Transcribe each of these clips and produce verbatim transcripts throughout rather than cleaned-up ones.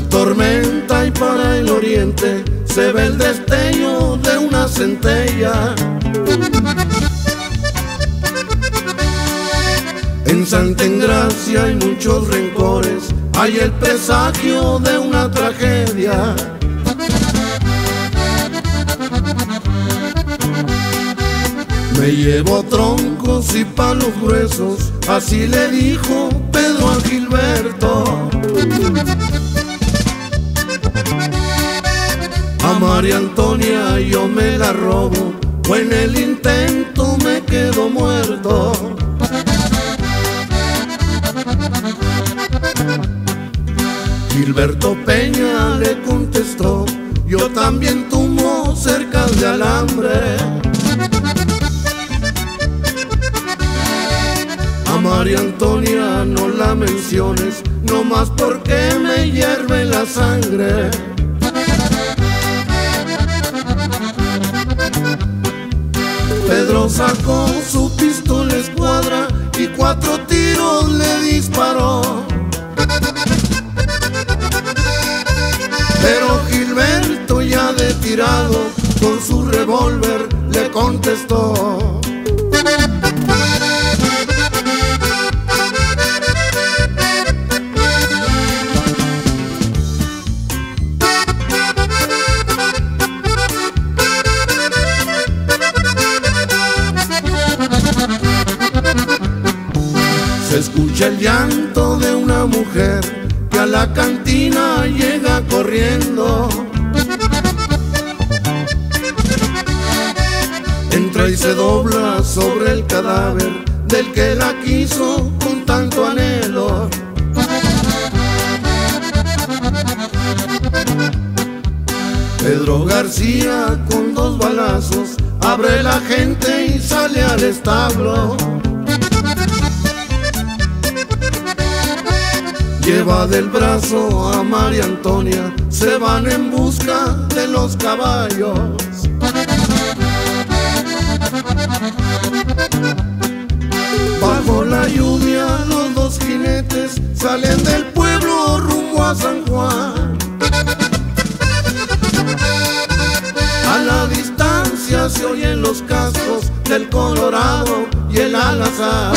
tormenta y para el oriente se ve el destello de una centella. En Santa Engracia hay muchos rencores, hay el presagio de una tragedia. Me llevo troncos y palos gruesos, así le dijo Pedro a Gilberto. A María Antonia yo me la robo, o en el intento me quedo muerto. Gilberto Peña le contestó, yo también tumbo cercas de alambre. A María Antonia no la menciones, no más porque me hierve la sangre. Pedro sacó su pistola escuadra y cuatro tiros le disparó. Pero Gilberto ya de tirado con su revólver le contestó. Se escucha el llanto de una mujer que a la cantina llega corriendo. Entra y se dobla sobre el cadáver del que la quiso con tanto anhelo. Pedro García con dos balazos abre la gente y sale al establo. Lleva del brazo a María Antonia, se van en busca de los caballos. Bajo la lluvia los dos jinetes salen del pueblo rumbo a San Juan. A la distancia se oyen los cascos del Colorado y el Alazar.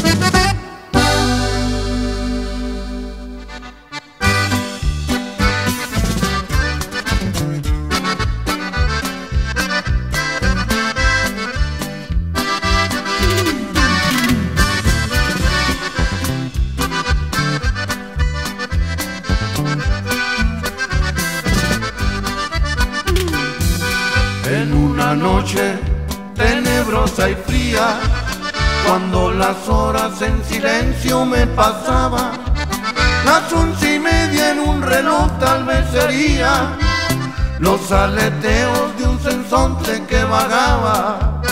En una noche tenebrosa y fría, cuando las horas en silencio me pasaba, las once y media en un reloj tal vez sería, los aleteos de un sensonte que vagaba.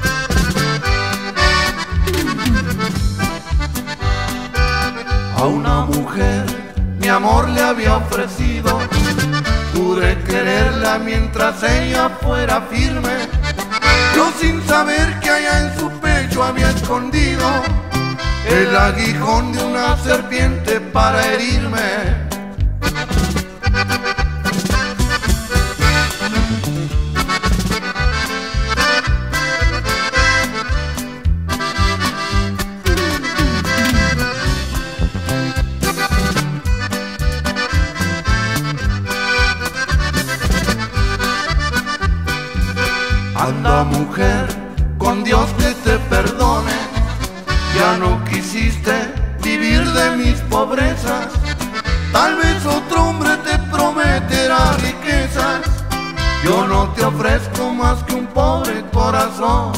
A una mujer mi amor le había ofrecido, pude quererla mientras ella fuera firme, yo sin saber que allá en su pecho había escondido el aguijón de una serpiente para herirme. Anda mujer, con Dios que te perdone, ya no quisiste vivir de mis pobrezas, tal vez otro hombre te prometerá riquezas, yo no te ofrezco más que un pobre corazón.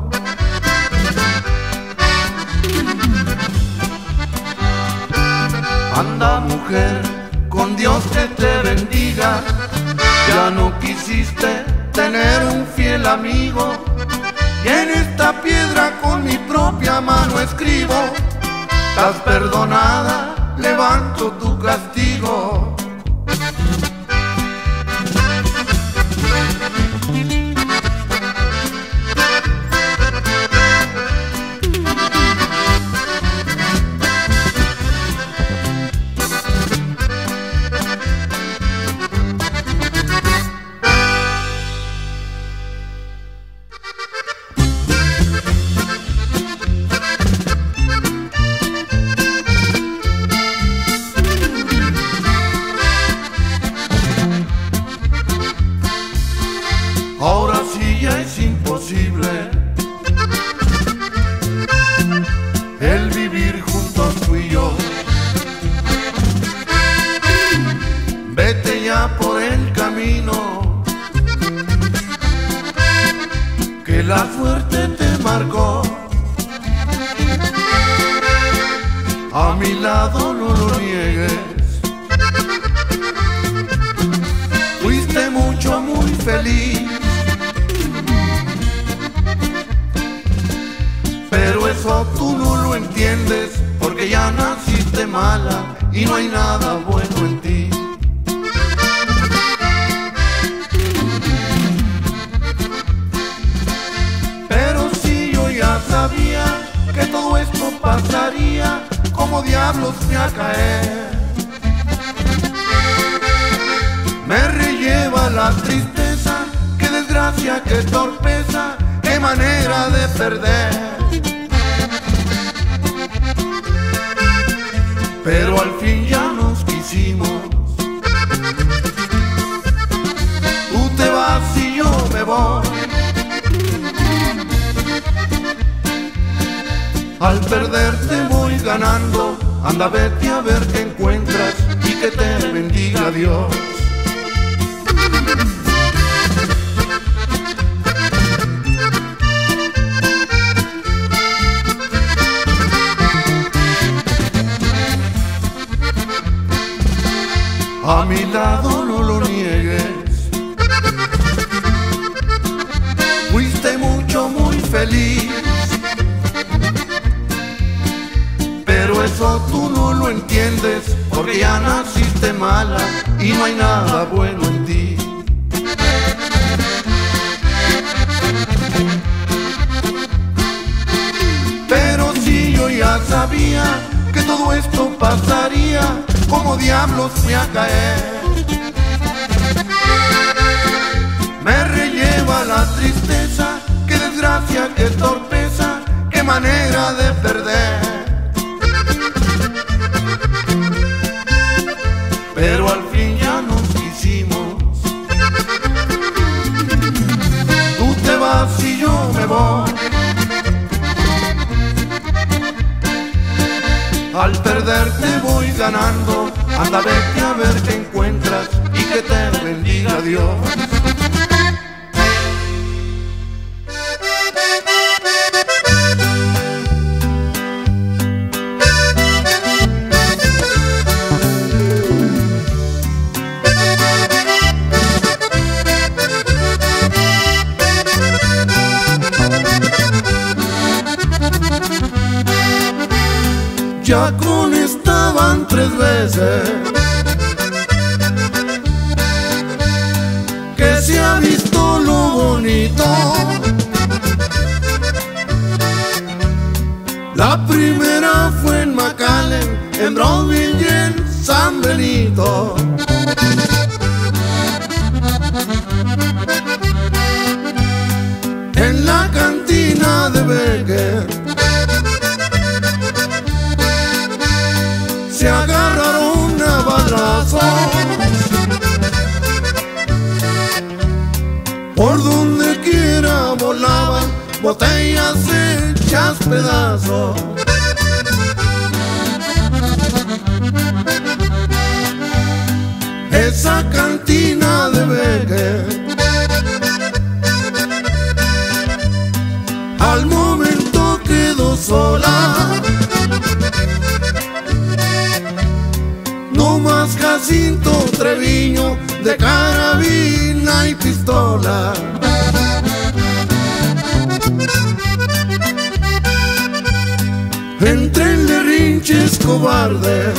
Anda mujer, con Dios que te bendiga, ya no quisiste tener un fiel amigo, y en esta piedra con mi propia mano escribo, estás perdonada, levanto tu castigo. a mi lado no lo niegues. Fuiste mucho, muy feliz, pero eso tú no lo entiendes, porque ya naciste mala y no hay nada bueno en ti. Pero si yo ya sabía que todo esto pasaría, ¿cómo diablos me a caer? Me relleva la tristeza, qué desgracia, qué torpeza, qué manera de perder. Pero al fin ya nos quisimos. Tú te vas y yo me voy. Al perderte voy ganando. Anda, vete a ver qué encuentras y que te bendiga Dios. A mi lado no lo niegues. Fuiste mucho, muy feliz, pero eso tú no lo entiendes, porque ya naciste mala y no hay nada bueno en ti. Pero si yo ya sabía que todo esto pasaría, ¿cómo diablos me a caer? Me relleva la tristeza, qué desgracia, qué torpeza, qué manera de perder. Pero al fin ya nos quisimos. Tú te vas y yo me voy. Al perderte voy ganando. Anda, vete a ver qué encuentras y que te bendiga Dios. Ya con esta van tres veces que se ha visto lo bonito. La primera fue en McAllen, en Broadville y en San Benito. En la cantina de Becker se agarraron a balazos. Por donde quiera volaban botellas hechas pedazos. Esa cantina de Becker al momento quedó sola. No más Jacinto Treviño de carabina y pistola. Entre el derrinches cobarde,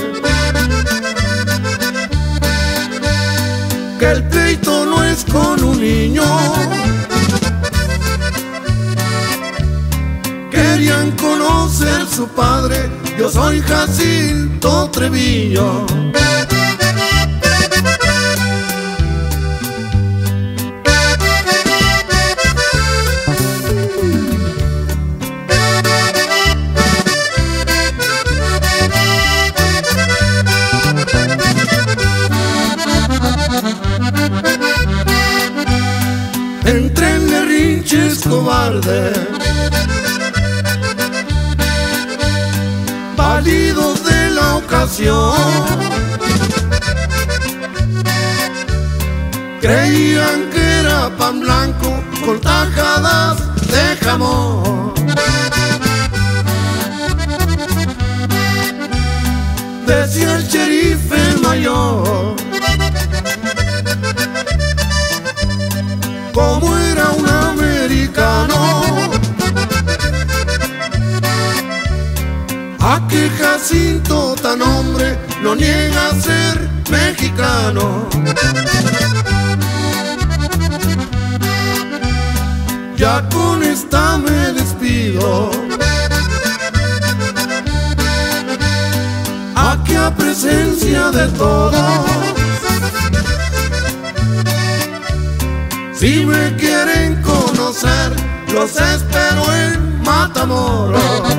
que el pleito no es con un niño. Querían conocer su padre, yo soy Jacinto Treviño. Entre el derrinches cobarde, válidos de la ocasión, creían que era pan blanco con tajadas de jamón. decía el sheriff mayor, como era un americano, a que Jacinto tan hombre no niega a ser mexicano. Ya con esta me despido, aquí a presencia de todos. Si me quieren conocer, los espero en Matamoros.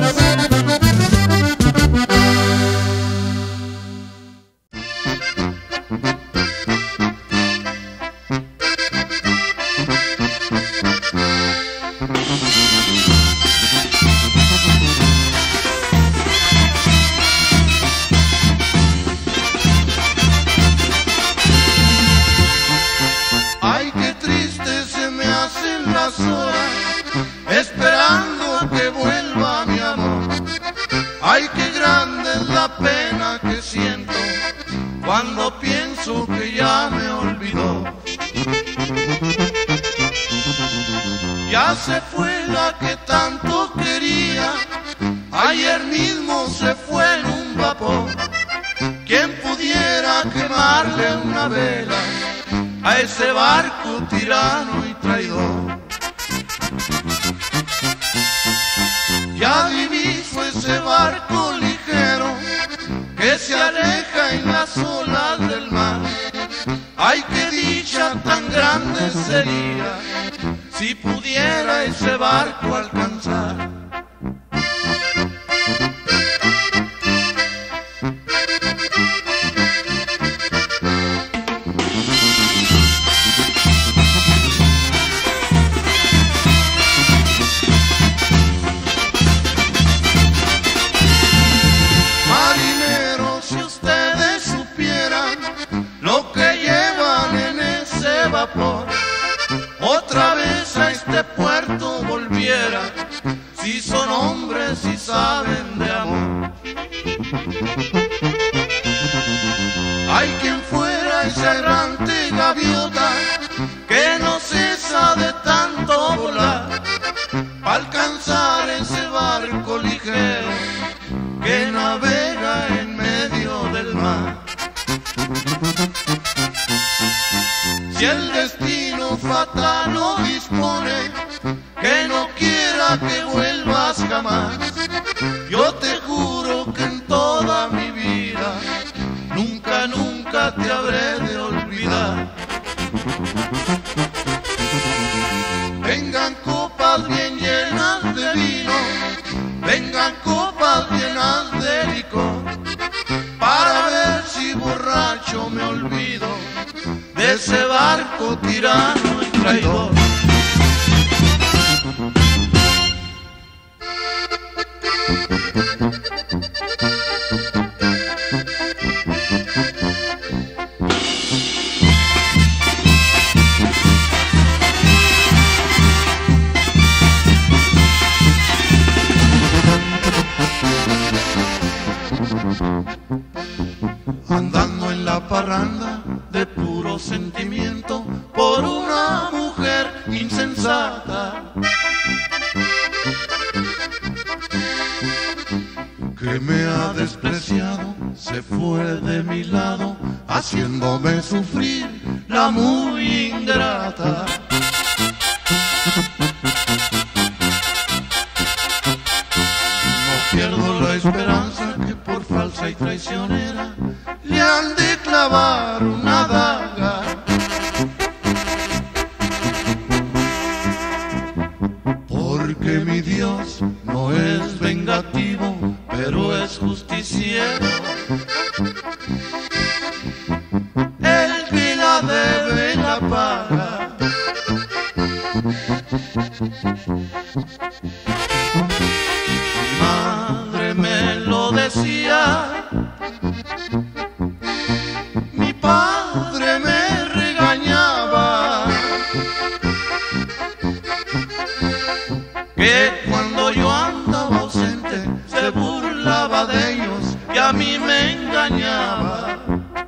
Esperando que vuelva mi amor. Ay, qué grande es la pena que siento cuando pienso que ya me olvidó. Ya se fue la que tanto quería, ayer mismo se fue en un vapor. ¿Quién pudiera quemarle una vela a ese barco tirano y traidor? Ya diviso ese barco ligero que se aleja en las olas del mar. Ay, qué dicha tan grande sería si pudiera ese barco alcanzar. Otra vez a este puerto volviera, si son hombres y saben de amor. Hay quien fuera esa errante gaviota que no cesa de tanto volar, para alcanzar ese barco ligero que navega en medio del mar. Si el destino fatal no dispone que no quiera que vuelvas jamás, yo te juro que en toda mi vida nunca, nunca te habré de olvidar. Vengan copas bien llenas de vino, vengan copas llenas de licor, para ver si borracho me olvido de ese barco tirano y traidor. Andando en la parranda de puro sentimiento por una mujer insensata que me ha despreciado, se fue de mi lado haciéndome sufrir la muy ingrata. No pierdo la esperanza que por falsa y traicionera le han de clavar una daga. Porque mi Dios no es vengativo, pero es justiciero. El que la debe la paga. Mi madre me lo decía, mi padre me regañaba, que cuando yo andaba ausente se burlaba de ellos y a mí me engañaba.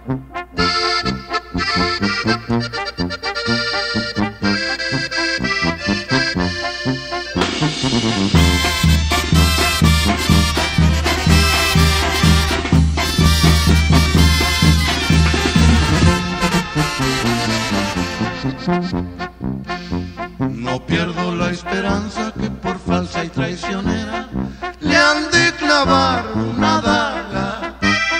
No pierdo la esperanza que por falsa y traicionera le han de clavar una daga.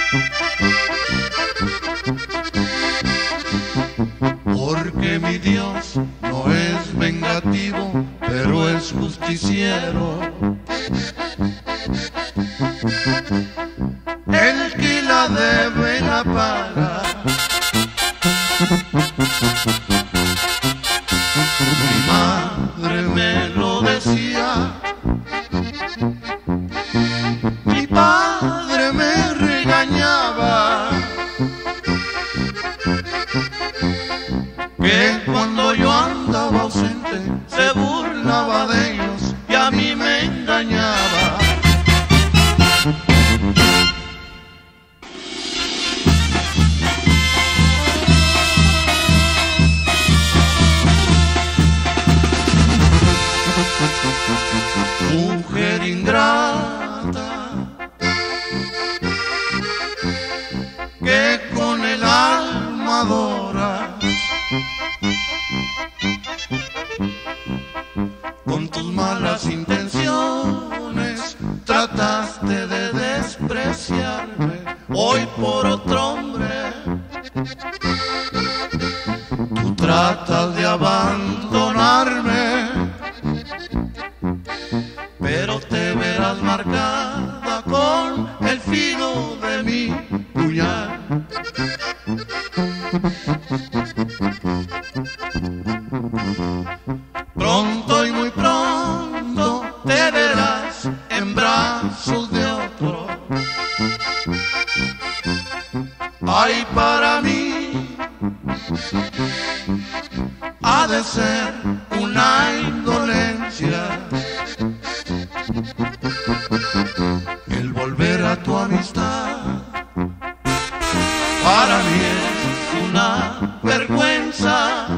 Porque mi Dios no es vengativo, pero es justiciero. El que la debe la paga. Mi madre me lo decía, mi padre me regañaba, que cuando yo andaba ausente se burlaba de ellos y a mí me engañaba. Mujer ingrata, que con el alma adoras, con tus malas intenciones trataste de despreciarme, hoy por otro hombre tú tratas de abandonarme. Pero te verás marcada con el filo de mi puñal. Pronto y muy pronto te verás en brazos de otro. Ay, para mí ha de ser una indolencia el volver a tu amistad. Para mí es una vergüenza.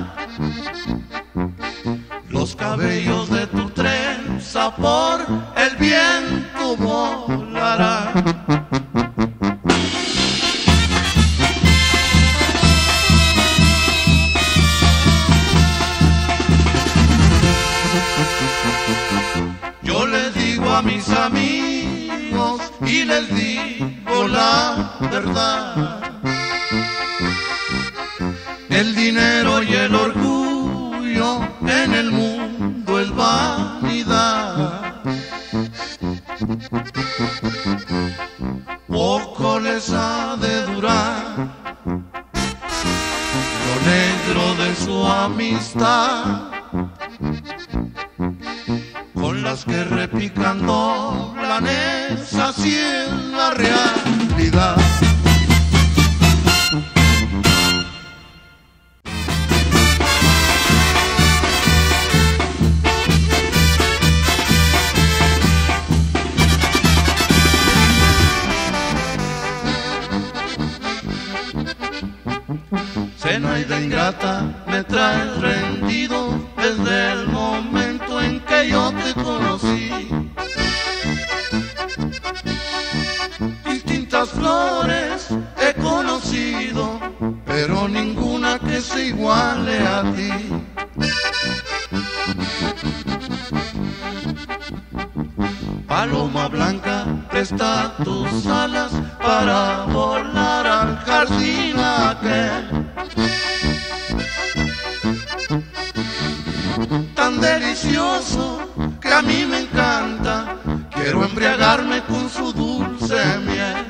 Los cabellos de tu trenza por el viento volarán. Yo les digo a mis amigos y les digo la verdad. El dinero y el orgullo en el mundo es vanidad. Poco les ha de durar lo negro de su amistad, con las que repican doblan, esa sí es la realidad. Zenaida ingrata, me traes rendido desde el momento en que yo te conocí. Distintas flores he conocido, pero ninguna que se iguale a ti. Paloma blanca, presta tus alas para volar al jardín aquel. Tan delicioso que a mí me encanta, quiero embriagarme con su dulce miel.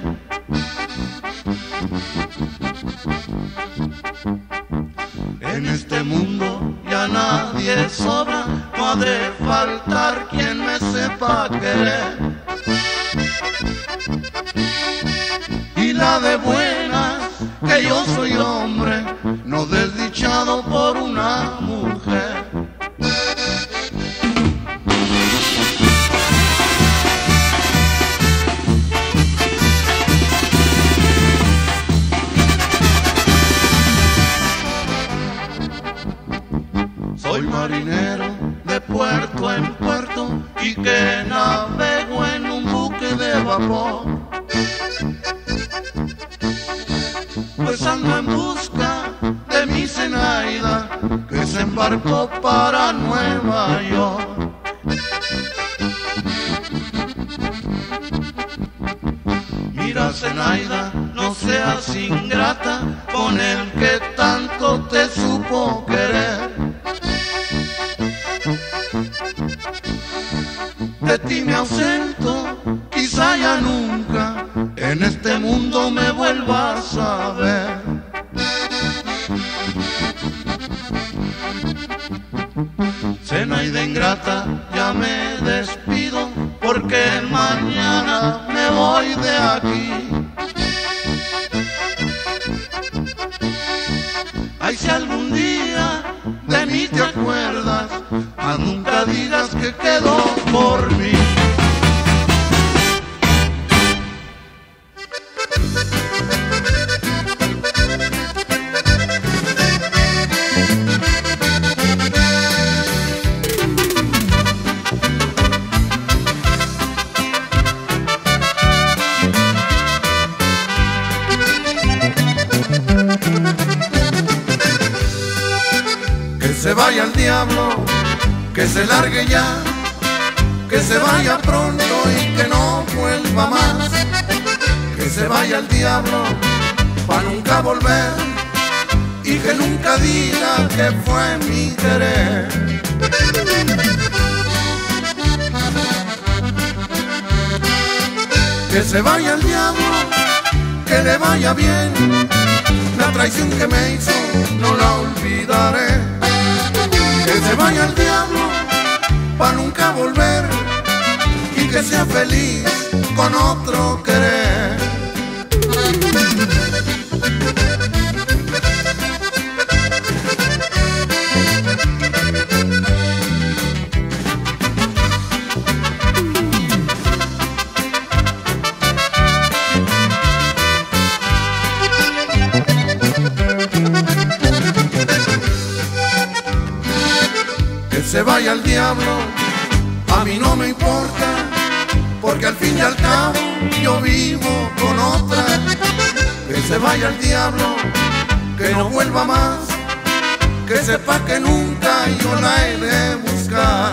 En este mundo ya nadie sobra, no ha de faltar quien me sepa querer. Y la de buenas, que yo soy hombre, no desdichado por una mujer. vapor, pues ando en busca de mi Zenaida, que se embarcó para Nueva York. Mira, Zenaida, no seas ingrata con el que tanto te supo querer. De ti me ausento, quizá ya nunca en este mundo me vuelvas a ver. Zenaida ingrata, ya me despido, porque mañana me voy de aquí. Ay, si algún día de mí te acuerdas, ah, nunca digas que quedó por mí. Que se vaya al diablo, que se largue ya, que se vaya pronto y que no vuelva más. Que se vaya al diablo pa' nunca volver y que nunca diga que fue mi querer. Que se vaya al diablo, que le vaya bien, la traición que me hizo no la olvidaré. Que se vaya al diablo pa' nunca volver y que sea feliz con otro querer. Que se vaya al diablo, a mí no me importa, porque al fin y al cabo yo vivo con otra. Que se vaya al diablo, que no vuelva más, que sepa que nunca yo la he de buscar.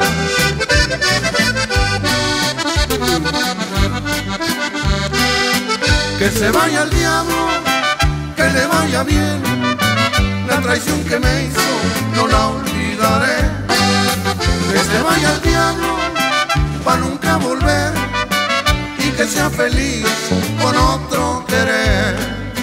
Que se vaya al diablo, que le vaya bien, la traición que me hizo no la olvidaré. Que se vaya al diablo pa' nunca volver y que sea feliz con otro querer.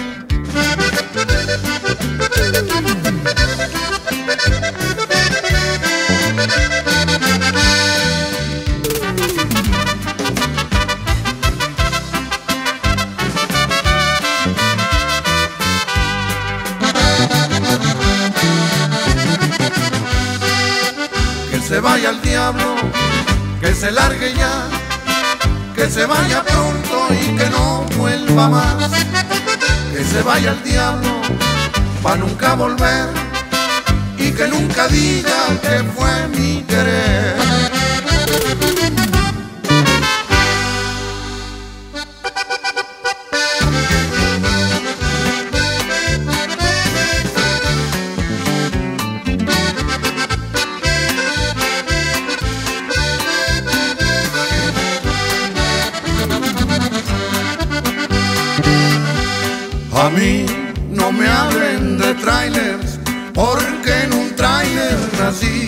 Que se vaya al diablo, que se largue ya, que se vaya pronto y que no vuelva más. Que se vaya al diablo pa' nunca volver y que nunca diga que fue mi querer. A mí no me hablen de trailers, porque en un trailer nací.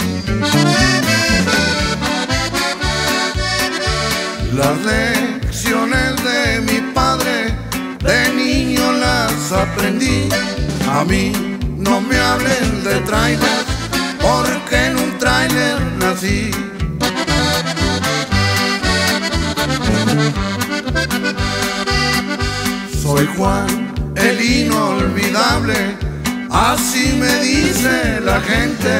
Las lecciones de mi padre de niño las aprendí. A mí no me hablen de trailers, porque en un trailer nací. Soy Juan, el inolvidable, así me dice la gente.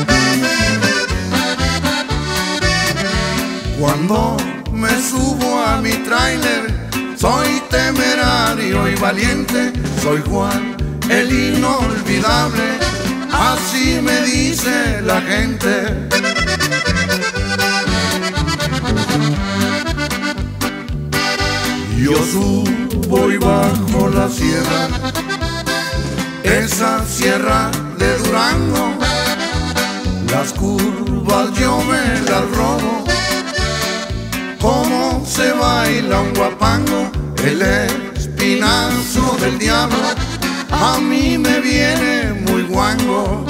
Cuando me subo a mi tráiler, soy temerario y valiente. Soy Juan, el inolvidable, así me dice la gente. Yo subo y bajo la sierra, esa sierra de Durango, las curvas yo me las robo, como se baila un guapango, el espinazo del diablo a mí me viene muy guango.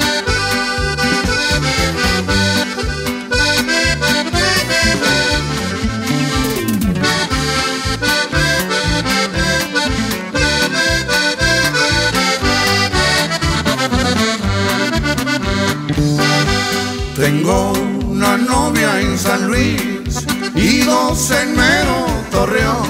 Tengo una novia en San Luis y dos en mero Torreón.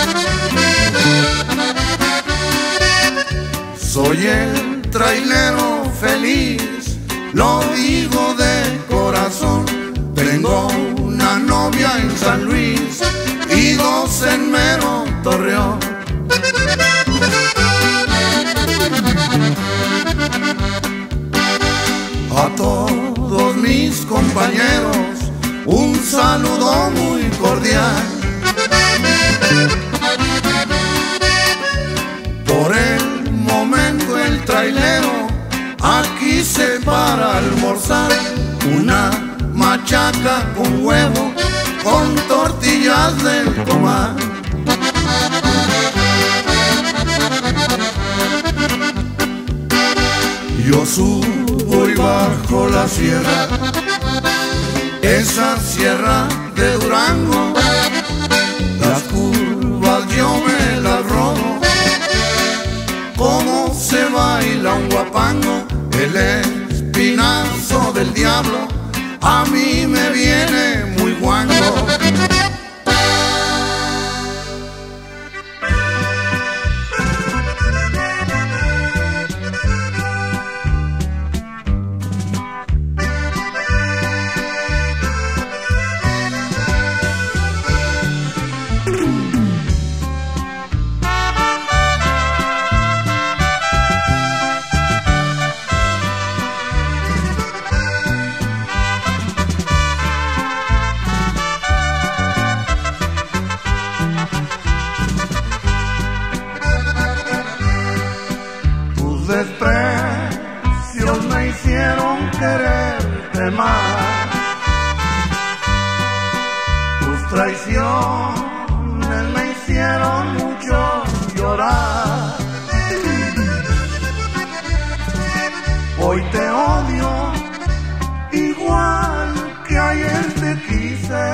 Soy el trailero feliz, lo digo de corazón. Tengo una novia en San Luis y dos en mero Torreón. A todos mis compañeros un saludo muy cordial. Por el momento el trailero aquí se para a almorzar, una machaca con huevo con tortillas del comal. Yo subo y bajo la sierra, esa sierra de Durango, las curvas yo me las robo, como se baila un guapango, el espinazo del diablo a mí me viene muy guango. Desprecios me hicieron quererte más, tus traiciones me hicieron mucho llorar. Hoy te odio igual que ayer te quise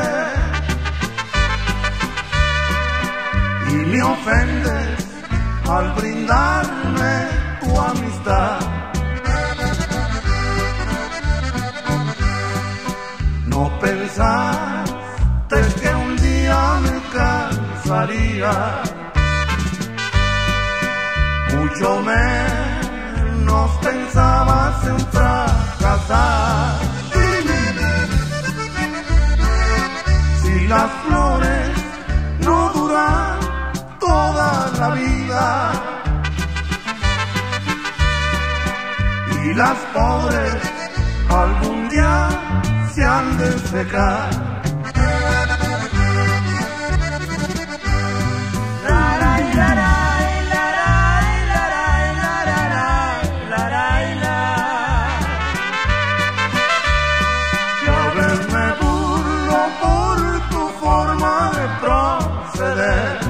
y me ofendes al brindarme tu amistad. No pensaste que un día me cansaría, mucho menos pensabas en fracasar. Si las flores no duran toda la vida y las pobres algún día se han de secar. Yo a veces me burlo por tu forma de proceder.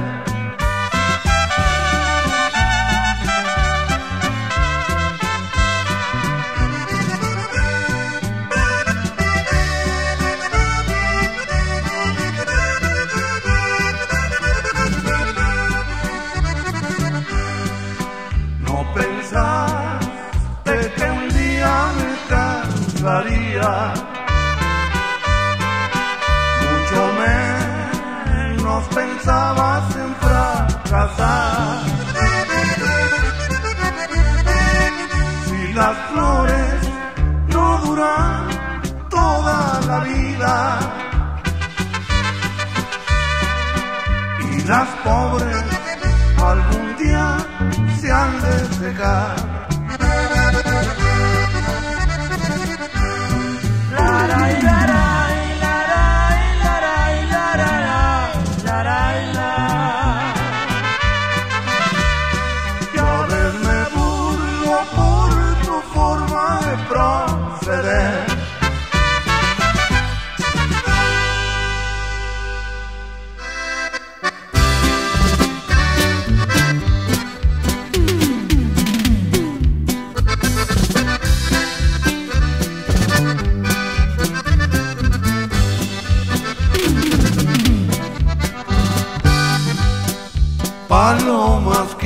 Pensaste que un día me cansaría, mucho menos pensabas en fracasar. Si las flores no duran toda la vida y las pobres algún día se han de secar. La, la, la, la. La, la, la, la, la, la, la, la, la.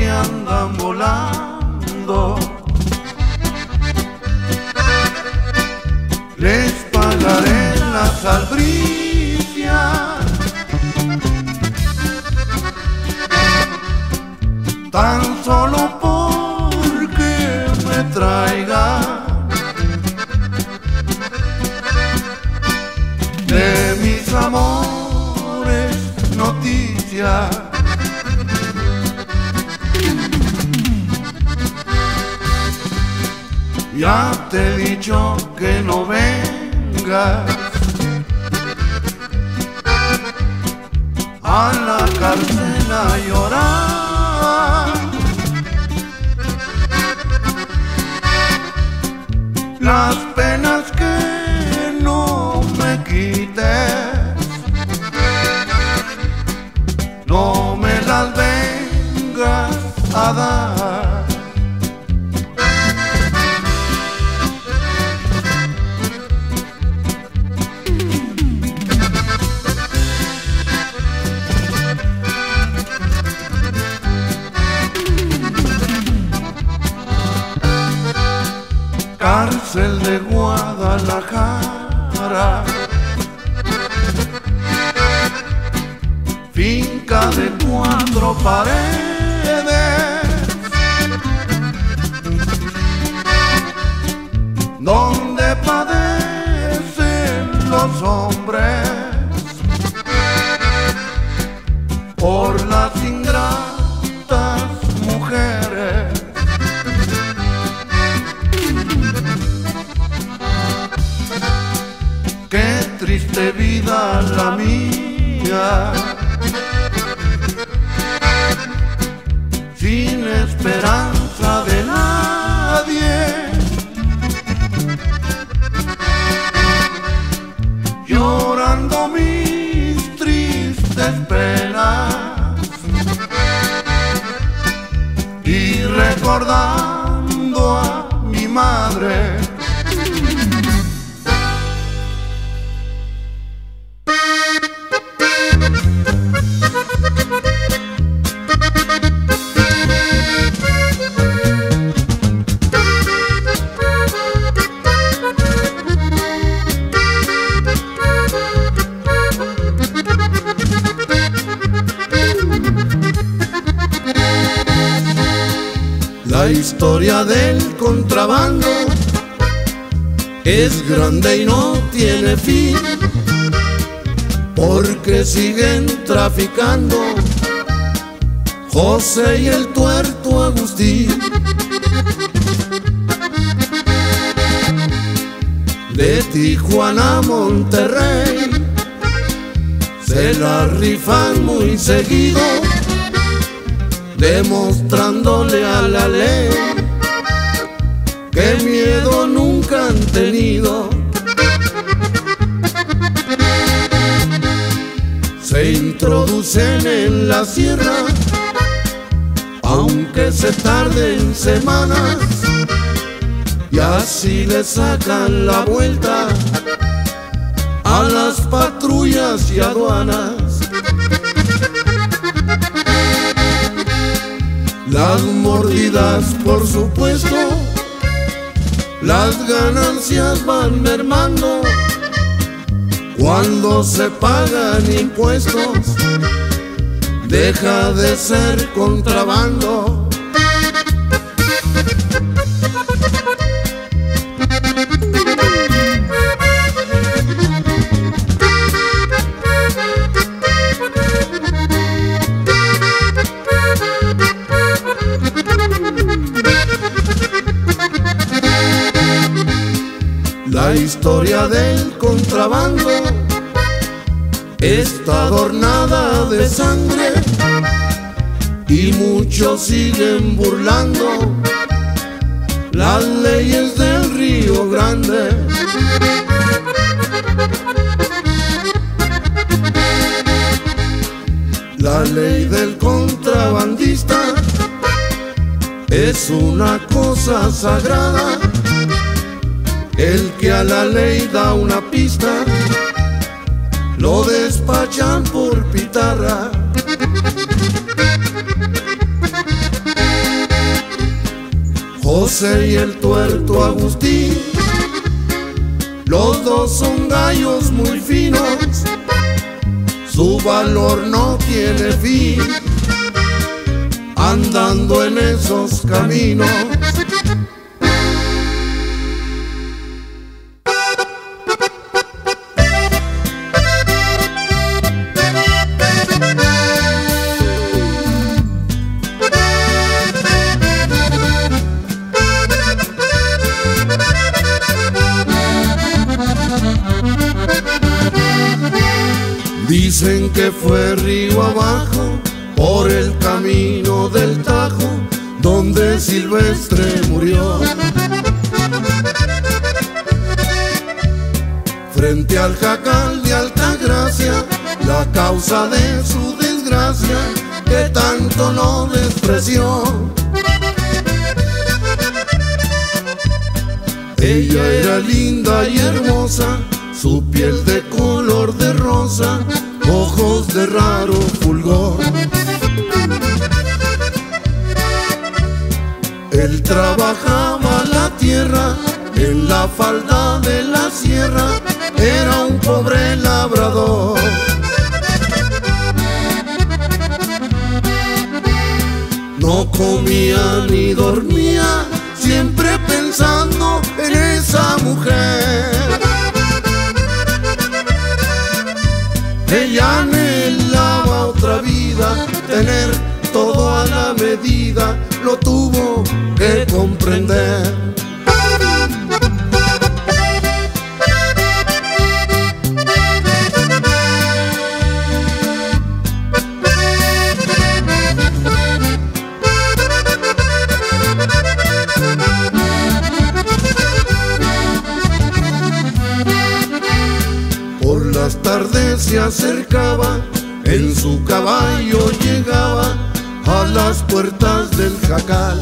que andan volando. Les pagaré las albricias, tan solo porque me traiga de mis amores noticias. Ya te he dicho que no vengas a la cárcel a llorar. Las penas que no me quites, no me las vengas a dar. Cárcel de Guadalajara, finca de cuatro paredes, donde padecen los hombres por las ingratas mujeres. Qué triste vida la mía, sin esperanza de nadie, llorando mis tristes penas y recordando a mi madre. La historia del contrabando es grande y no tiene fin, porque siguen traficando José y el tuerto Agustín. De Tijuana a Monterrey se la rifan muy seguido, demostrándole a la ley que miedo nunca han tenido. Se introducen en la sierra, aunque se tarden semanas, y así le sacan la vuelta a las patrullas y aduanas. Las mordidas, por supuesto, las ganancias van mermando cuando se pagan impuestos. Deja de ser contrabando. La historia del contrabando está adornada de sangre y muchos siguen burlando las leyes del Río Grande. La ley del contrabandista es una cosa sagrada. El que a la ley da una pista, lo despachan por pitarra. José y el tuerto Agustín, los dos son gallos muy finos, su valor no tiene fin, andando en esos caminos. Dicen que fue río abajo por el camino del Tajo, donde Silvestre murió. Frente al jacal de Altagracia, la causa de su desgracia, que tanto lo despreció. Ella era linda y hermosa, su piel de color de rosa, ojos de raro fulgor. Él trabajaba la tierra en la falda de la sierra, era un pobre labrador. No comía ni dormía, siempre pensando en esa mujer. Ella anhelaba otra vida, tener todo a la medida, lo tuvo que comprender. Por las tardes se acercaba, en su caballo llegaba a las puertas del jacal,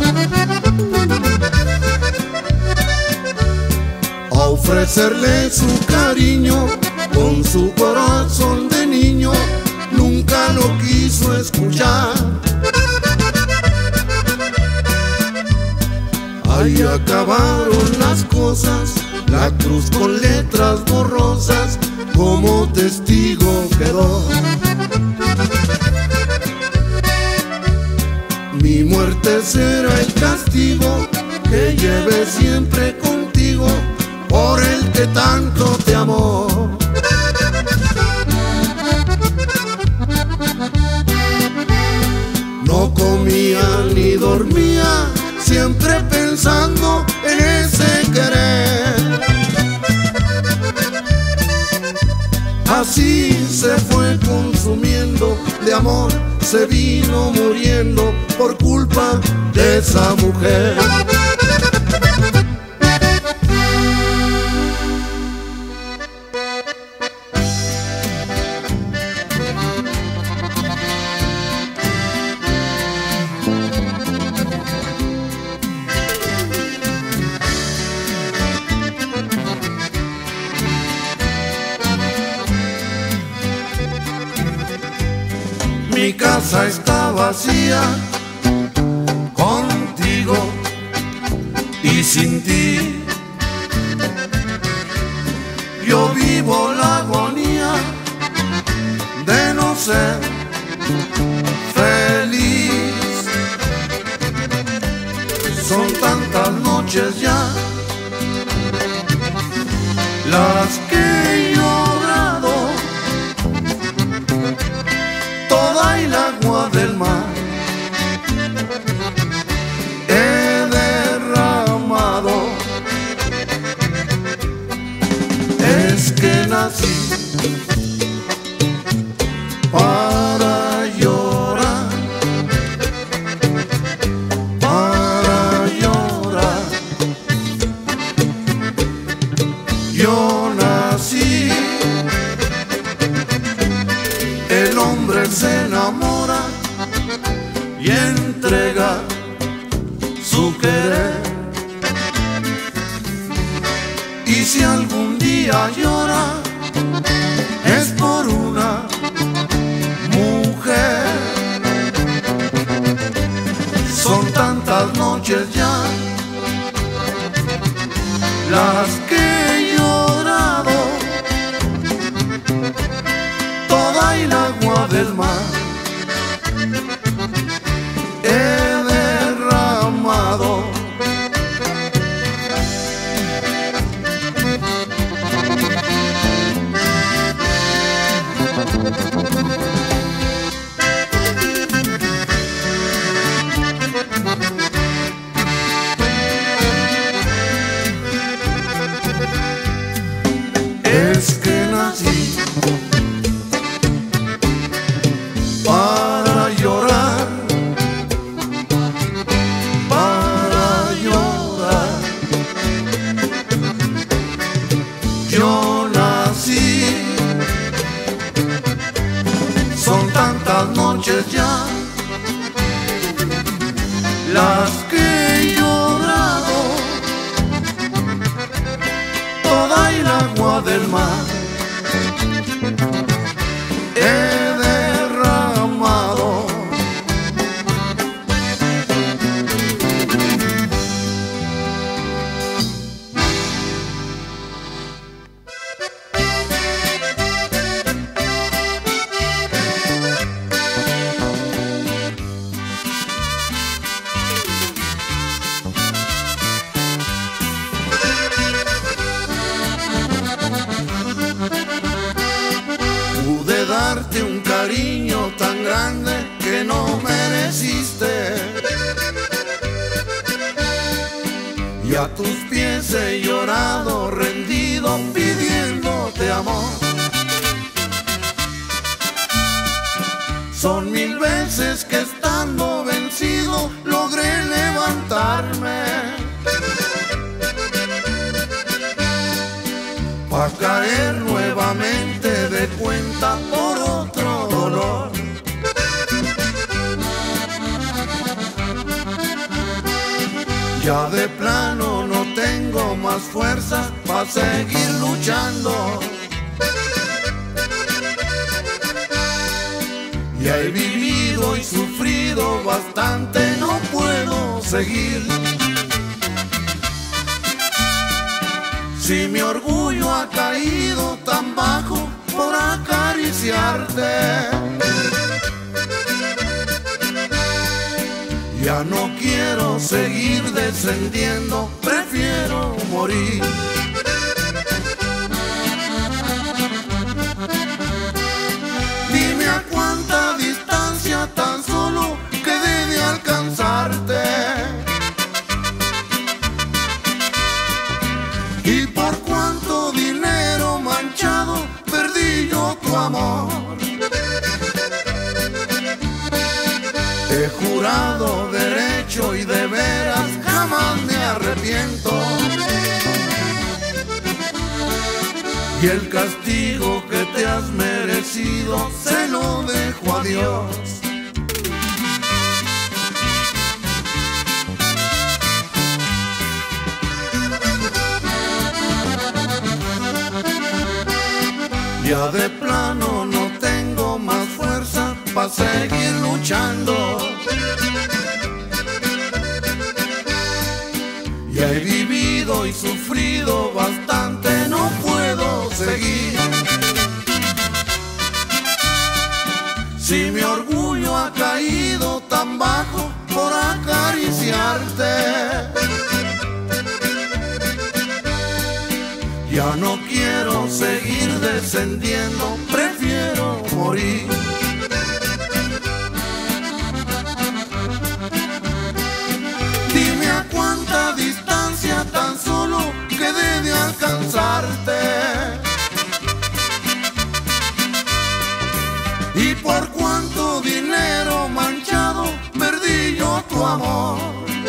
a ofrecerle su cariño con su corazón de niño, nunca lo quiso escuchar. Ahí acabaron las cosas, la cruz con letras borrosas como testigo quedó. Mi muerte será el castigo que lleves siempre contigo, por el que tanto te amó. No comía ni dormía, siempre pensando en ese querer. Así se fue consumiendo, de amor se vino muriendo por culpa de esa mujer. Mi casa está vacía, contigo y sin ti. Yo vivo la agonía de no ser feliz. Son tantas noches ya las que he llorado, toda el agua del mar he derramado. Es que nací para llorar, para llorar. Yo nací. El hombre se enamora y entrega su querer. Y si algún día llora, es por una mujer. Son tantas noches ya las que he llorado, toda el agua del mar he derramado. Es que nací para llorar, para llorar. Yo nací, son tantas noches ya las que he llorado, toda el agua del mar he derramado. Pude darte un cariño tan grande que no mereciste, y a tus pies he llorado rendido pidiéndote amor. Son mil veces que estando vencido logré levantarme, pa' caer nuevamente de cuenta por otro dolor. Ya de plano no tengo más fuerza pa' seguir luchando. Ya he vivido y sufrido bastante, no puedo seguir. Si mi orgullo ha caído tan bajo por acariciarte, ya no quiero seguir descendiendo, prefiero morir. Dime a cuánta distancia tan solo quedé de alcanzarte, y por cuánto dinero manchado perdí yo tu amor. He jurado derecho y de veras jamás me arrepiento, y el castigo que te has merecido se lo dejo a Dios. Ya de plano no tengo más fuerza pa' seguir luchando. Ya he vivido y sufrido bastante, no puedo seguir. Si mi orgullo ha caído tan bajo por acariciarte, ya no quiero seguir descendiendo, prefiero morir. Dime a cuánta distancia tan solo quedé de alcanzarte, y por cuánto dinero manchado perdí yo tu amor.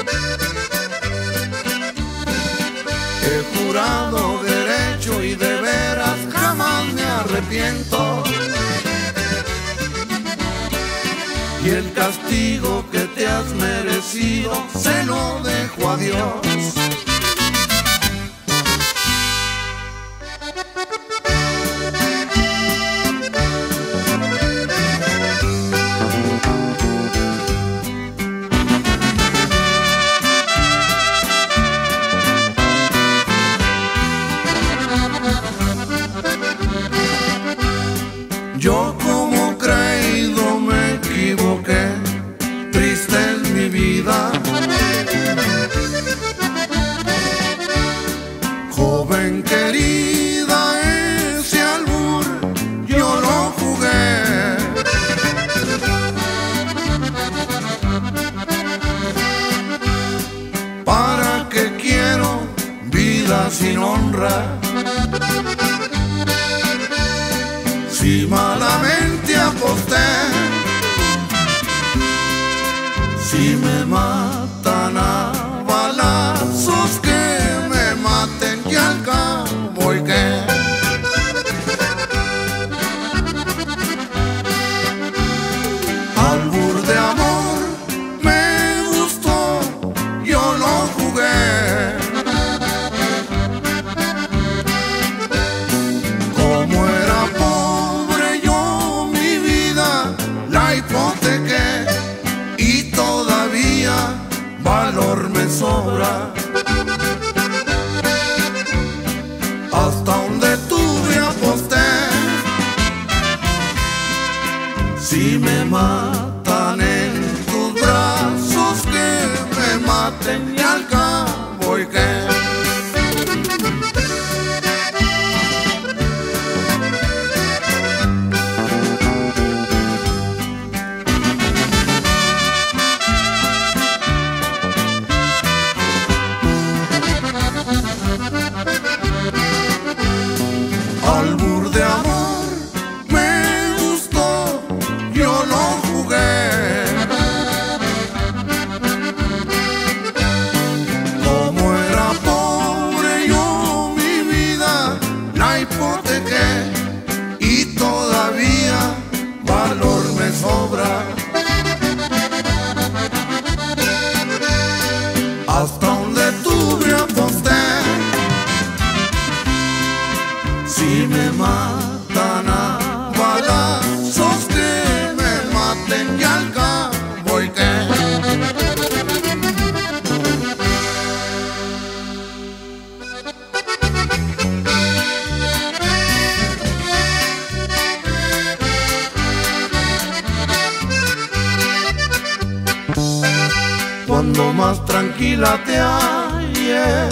He jurado derecho y de veras jamás me arrepiento, y el castigo que te has merecido se lo dejo a Dios. vida sin honra. Si malamente aposté, si me matan a balazos, que me maten y al cabo y que albur de amor me gustó, yo lo jugué. Como era pobre yo mi vida la hipotequé y todavía valor me sobra. Hasta donde tuve aposté, si me matan en tus brazos, que me maten y al cabo y que albur de amor me gustó, yo lo jugué. Como era pobre yo mi vida la hipotequé y todavía valor me sobra. Hasta donde tuve aposté, si me matan a balazos, que me maten y al cabo y que cuando más tranquila te halles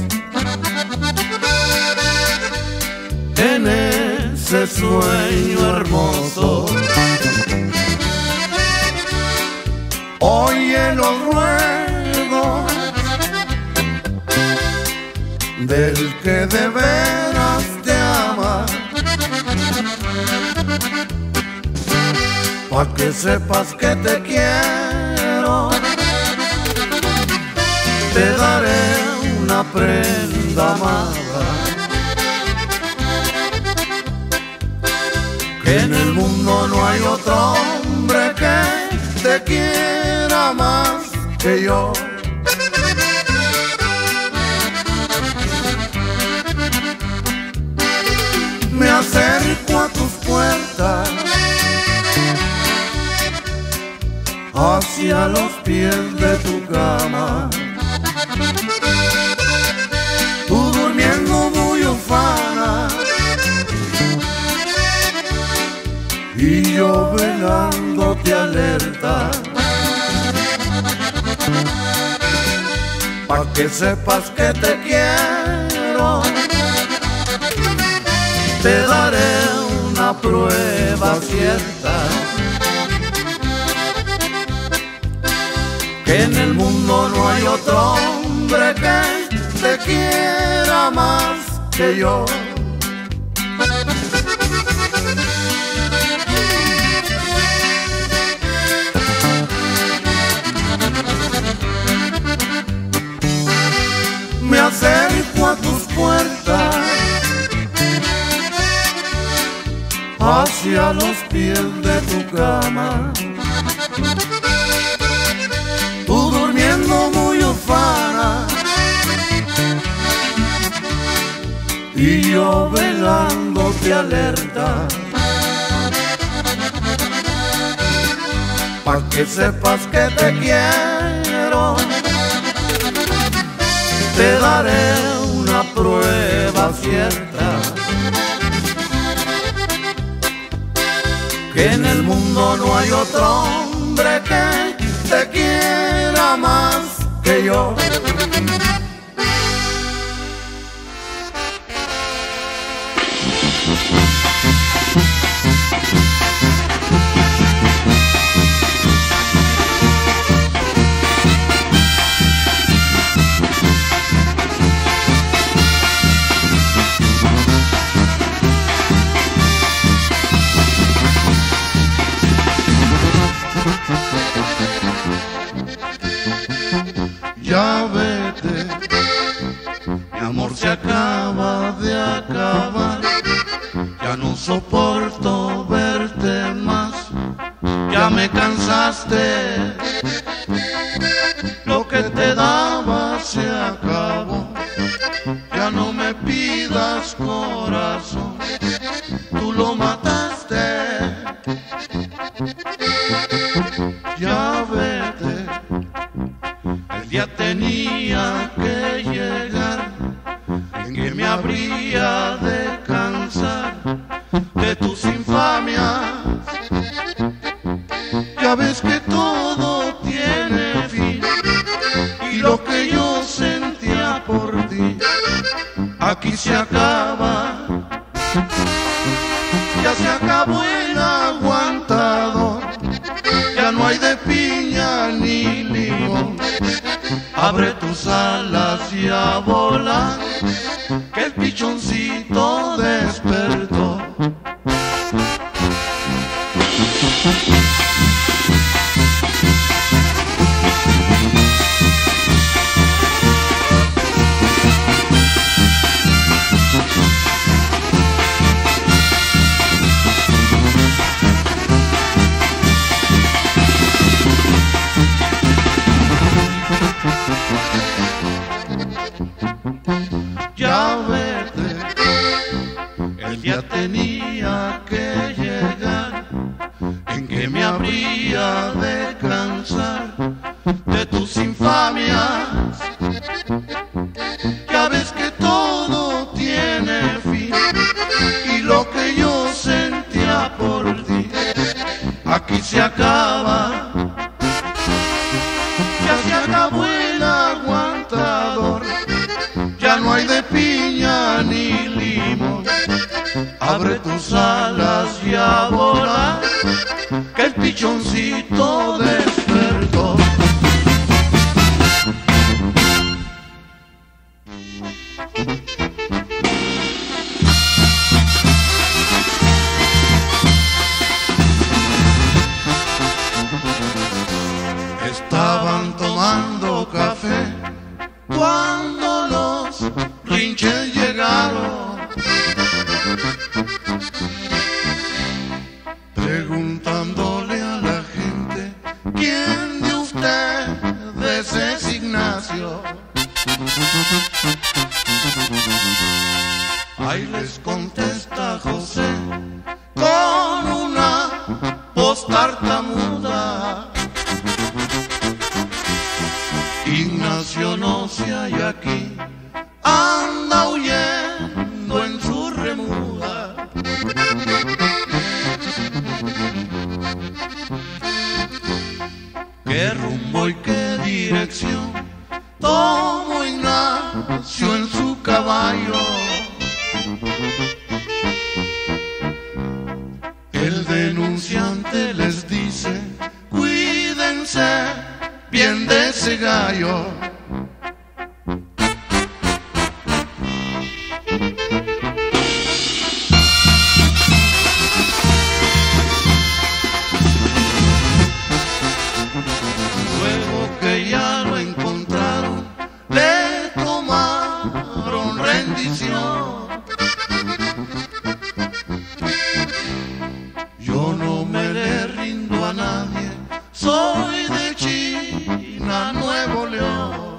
en ese sueño hermoso, oye los ruegos del que de veras te ama, pa' que sepas que te quiero, te daré una prenda amada, que en el mundo no hay otro hombre que te quiera más que yo. Me acerco a tus puertas, hacia los pies de tu cama, tú durmiendo muy ufana y yo velándote alerta, pa' que sepas que te quiero, te daré una prueba cierta, que en el mundo no hay otro hombre que te quiera más que yo. Me acerco a tus puertas, hacia los pies de tu cama, tú durmiendo muy ufana y yo velándote alerta, pa' que sepas que te quiero, te daré una prueba cierta, que en el mundo no hay otro hombre que te quiera más que yo. ya vete, mi amor se acaba de acabar, ya no soporto verte más, ya me cansaste, lo que te daba se acabó, ya no me pidas corazón, tú lo mataste, ya vete, el día tenía que llegar en que me habría de cansar de tus infamias, ya ves que todo tiene fin y lo que yo sentía por ti aquí se acaba, ya se acabó el aguantador, ya no hay de piña ni limón, abre tus alas y a volar, que el pichoncito despertó. Ya vete, el día tenía que llegar en que me habría de cansar de tus infamias, ya ves que todo tiene fin y lo que yo sentía por ti aquí se acaba, ya se acabó el aguantador, ya no hay de piña ni limón, abre tus alas y a volar, que el pichoncito despertó. Estaban tomando café cuando los rinches llegaron, preguntándole a la gente, ¿quién de ustedes es Ignacio? Ahí les contesta José con una voz tartamuda, Ignacio no se halla aquí, anda huyendo en su remuda. ¿Qué rumbo y qué dirección tomó Ignacio en su caballo? El denunciante les dice, cuídense bien de ese gallo. Luego que ya lo encontraron, le tomaron rendición. Yo no me le rindo a nadie, soy de China, Nuevo León.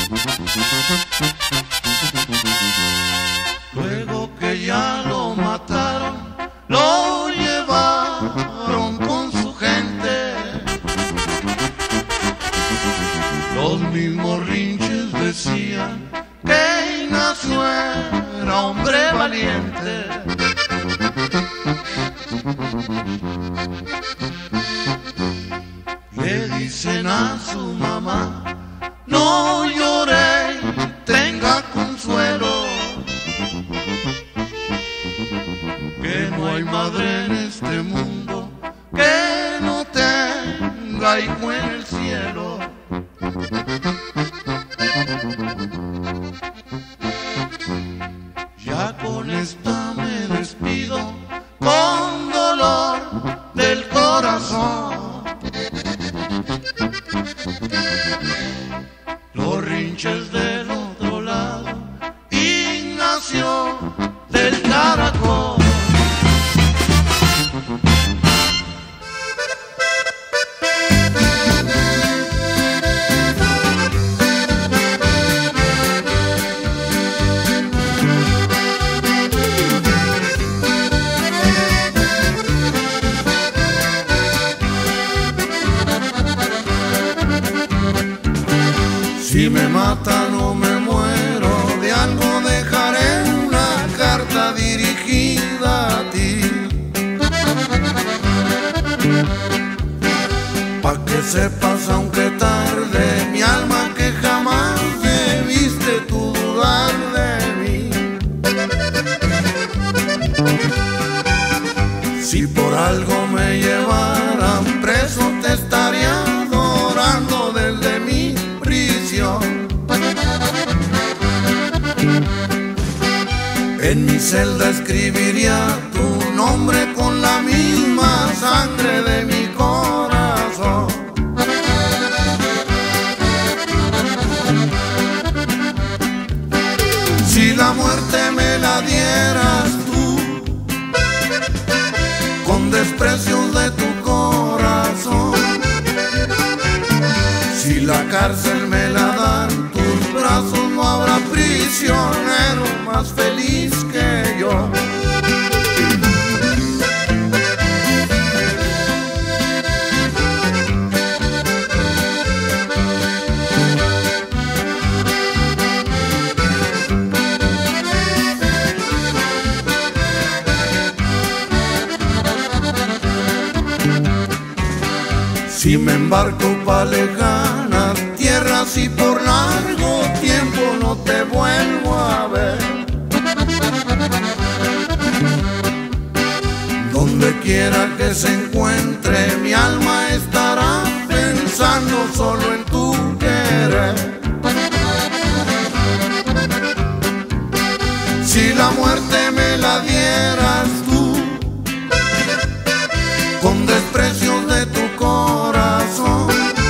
Luego que ya lo mataron, lo llevaron con su gente. Los mismos rinches decían que Ignacio era hombre valiente. Le dicen a su mamá, no llore, tenga consuelo, que no hay madre en este mundo que no tenga hijo en el cielo. Ya con esta me despido con dolor del corazón. Lo me matan o me muero, de algo dejaré una carta dirigida a ti, pa' que sepas aunque tarde, mi alma, que jamás debiste tú dudar de mí. Si por algo me llevaran preso, te estaría adorando desde mi prisión. En mi celda escribiría tu nombre con la misma sangre de mi corazón. Si la muerte me la dieras tú, con desprecios de tu corazón, si la cárcel me la dan tus brazos, no habrá prisionero más feliz que yo. Si me embarco pa' lejanas tierras y por largo tiempo no te vuelvo a ver, donde quiera que se encuentre mi alma estará pensando solo en tu querer. Si la muerte me la dieras tú, con desprecios de tu corazón,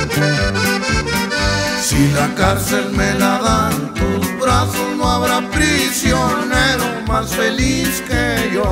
si la cárcel me la dan tus brazos, no habrá prisionero más feliz que yo.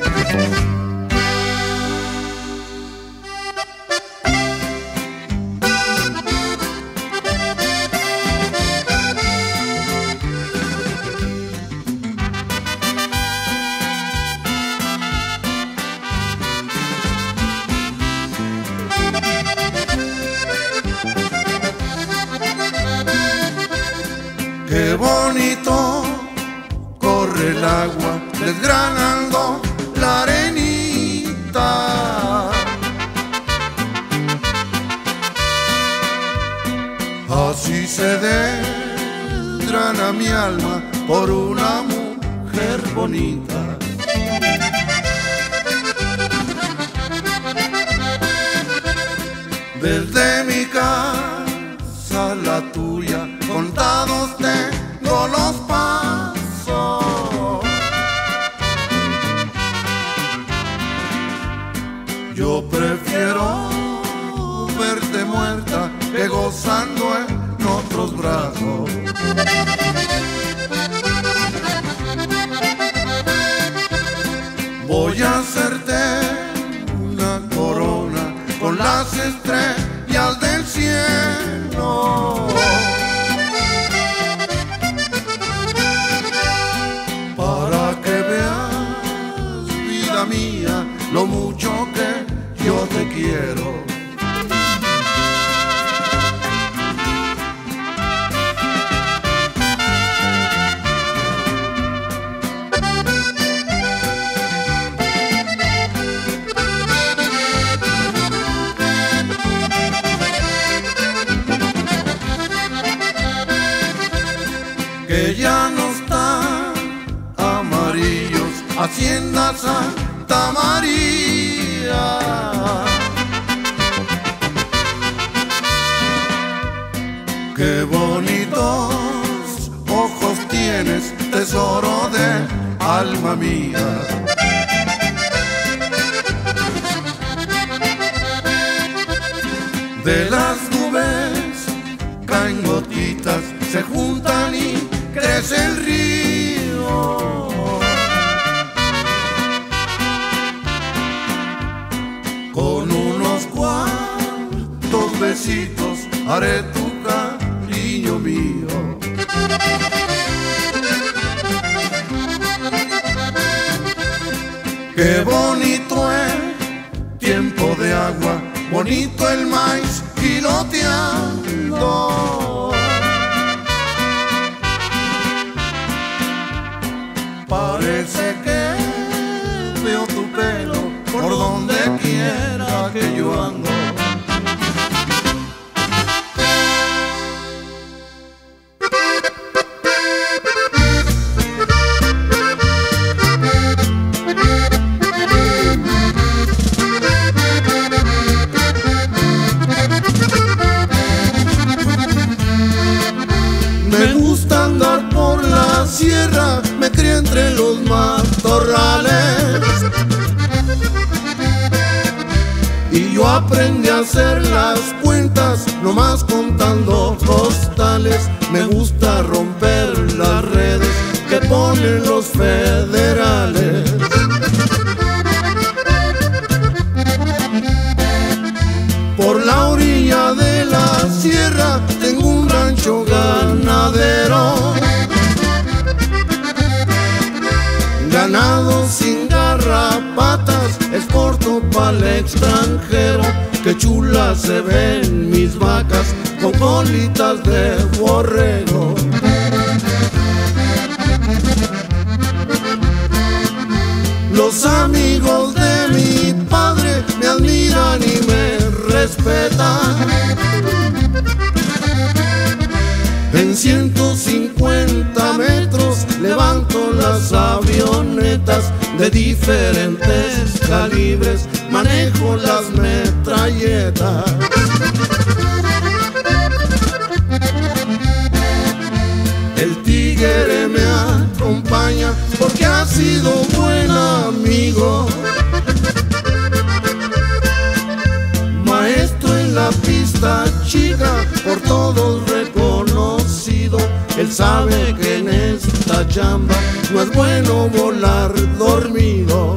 Qué bonito corre el agua desgranando la arenita, así se desgrana mi alma por una mujer bonita. Desde mi casa a la tuya, contados tengo los pasos. Yo prefiero verte muerta que gozando en otros brazos. Voy a hacerte una corona con las estrellas del cielo, para que veas, vida mía, lo mucho que yo te quiero. Que ya no están amarillos Hacienda Santa María, qué bonitos ojos tienes, tesoro de alma mía. De las nubes caen gotitas, se juntan y crece el río. Con unos cuantos besitos haré tu cariño mío. Qué bonito es tiempo de agua, bonito el maíz giloteando. que yo ando. Me gusta andar por la sierra, me crié entre los matorrales y yo aprendí a hacer las cuentas nomás contando costales. Me gusta romper las redes que ponen los federales. Por la orilla de la sierra tengo un rancho ganadero, ganado sin garrapatas, exporto pa'l extranjero. Qué chulas se ven mis vacas con colitas de borrego. Los amigos de mi padre me admiran y me respetan. En ciento cincuenta metros levanto las avionetas de diferentes calibres, manejo las metralletas. El tigre me acompaña porque ha sido buen amigo, maestro en la pista chica, por todos reconocido. Él sabe que en esta chamba no es bueno volar dormido.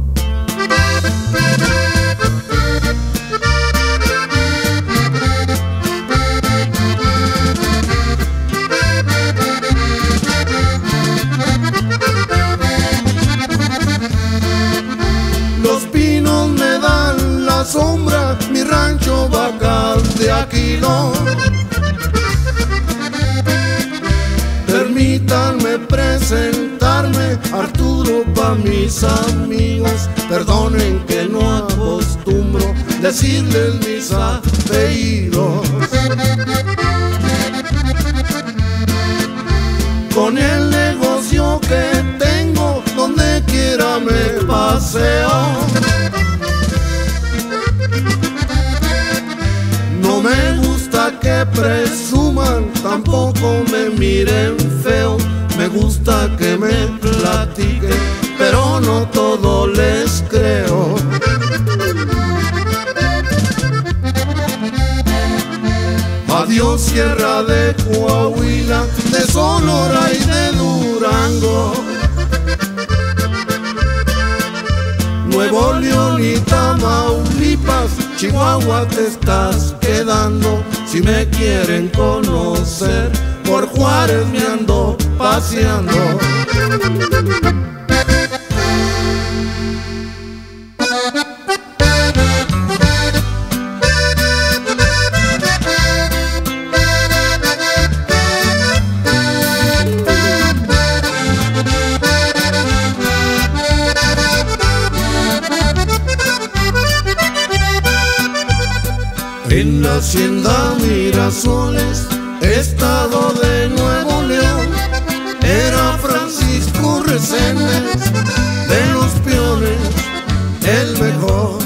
Los pinos me dan la sombra, mi rancho Bacal de Aquilo. Permítanme presentarme, Arturo pa' mis amigos. Perdonen que no acostumbro decirles mis apellidos. Con el negocio que tengo, donde quiera me paseo. No me gusta que presuman, tampoco me miren feo. Me gusta que me platiquen, pero no todo les creo. Adiós Sierra de Coahuila, de Sonora y de Durango, Nuevo León y Tamaulipas, Chihuahua te estás quedando. Si me quieren conocer, por Juárez me ando paseando. En la hacienda Mirasoles, estado de Nuevo León, era Francisco Reséndez, de los peones, el mejor.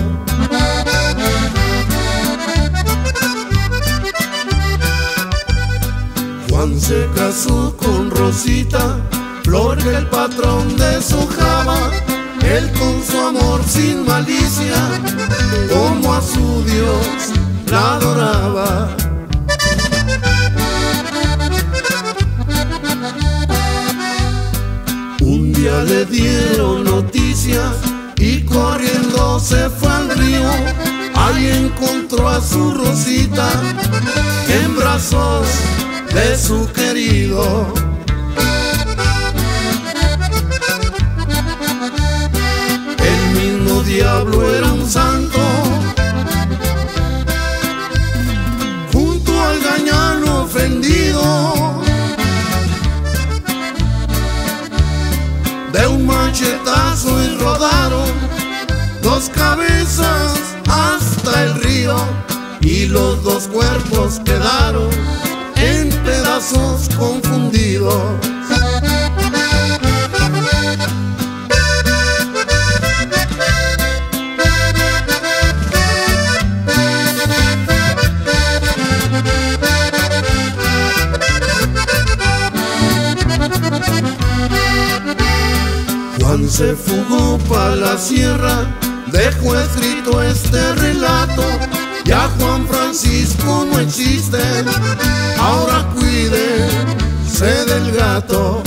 Juan se casó con Rosita, Flor que el patrón deshojaba, él con su amor sin malicia, como a su Dios la adoraba. Un día le dieron noticias y corriendo se fue al río. Ahí encontró a su Rosita en brazos de su querido. El mismo diablo era un santo, junto al gañano ofendido. De un machetazo y rodaron dos cabezas hasta río y los dos cuerpos quedaron en pedazos confundidos. Juan se fugó pa' la sierra, dejó escrito este relato. Ya Juan Francisco no existe, ahora cuídese del gato.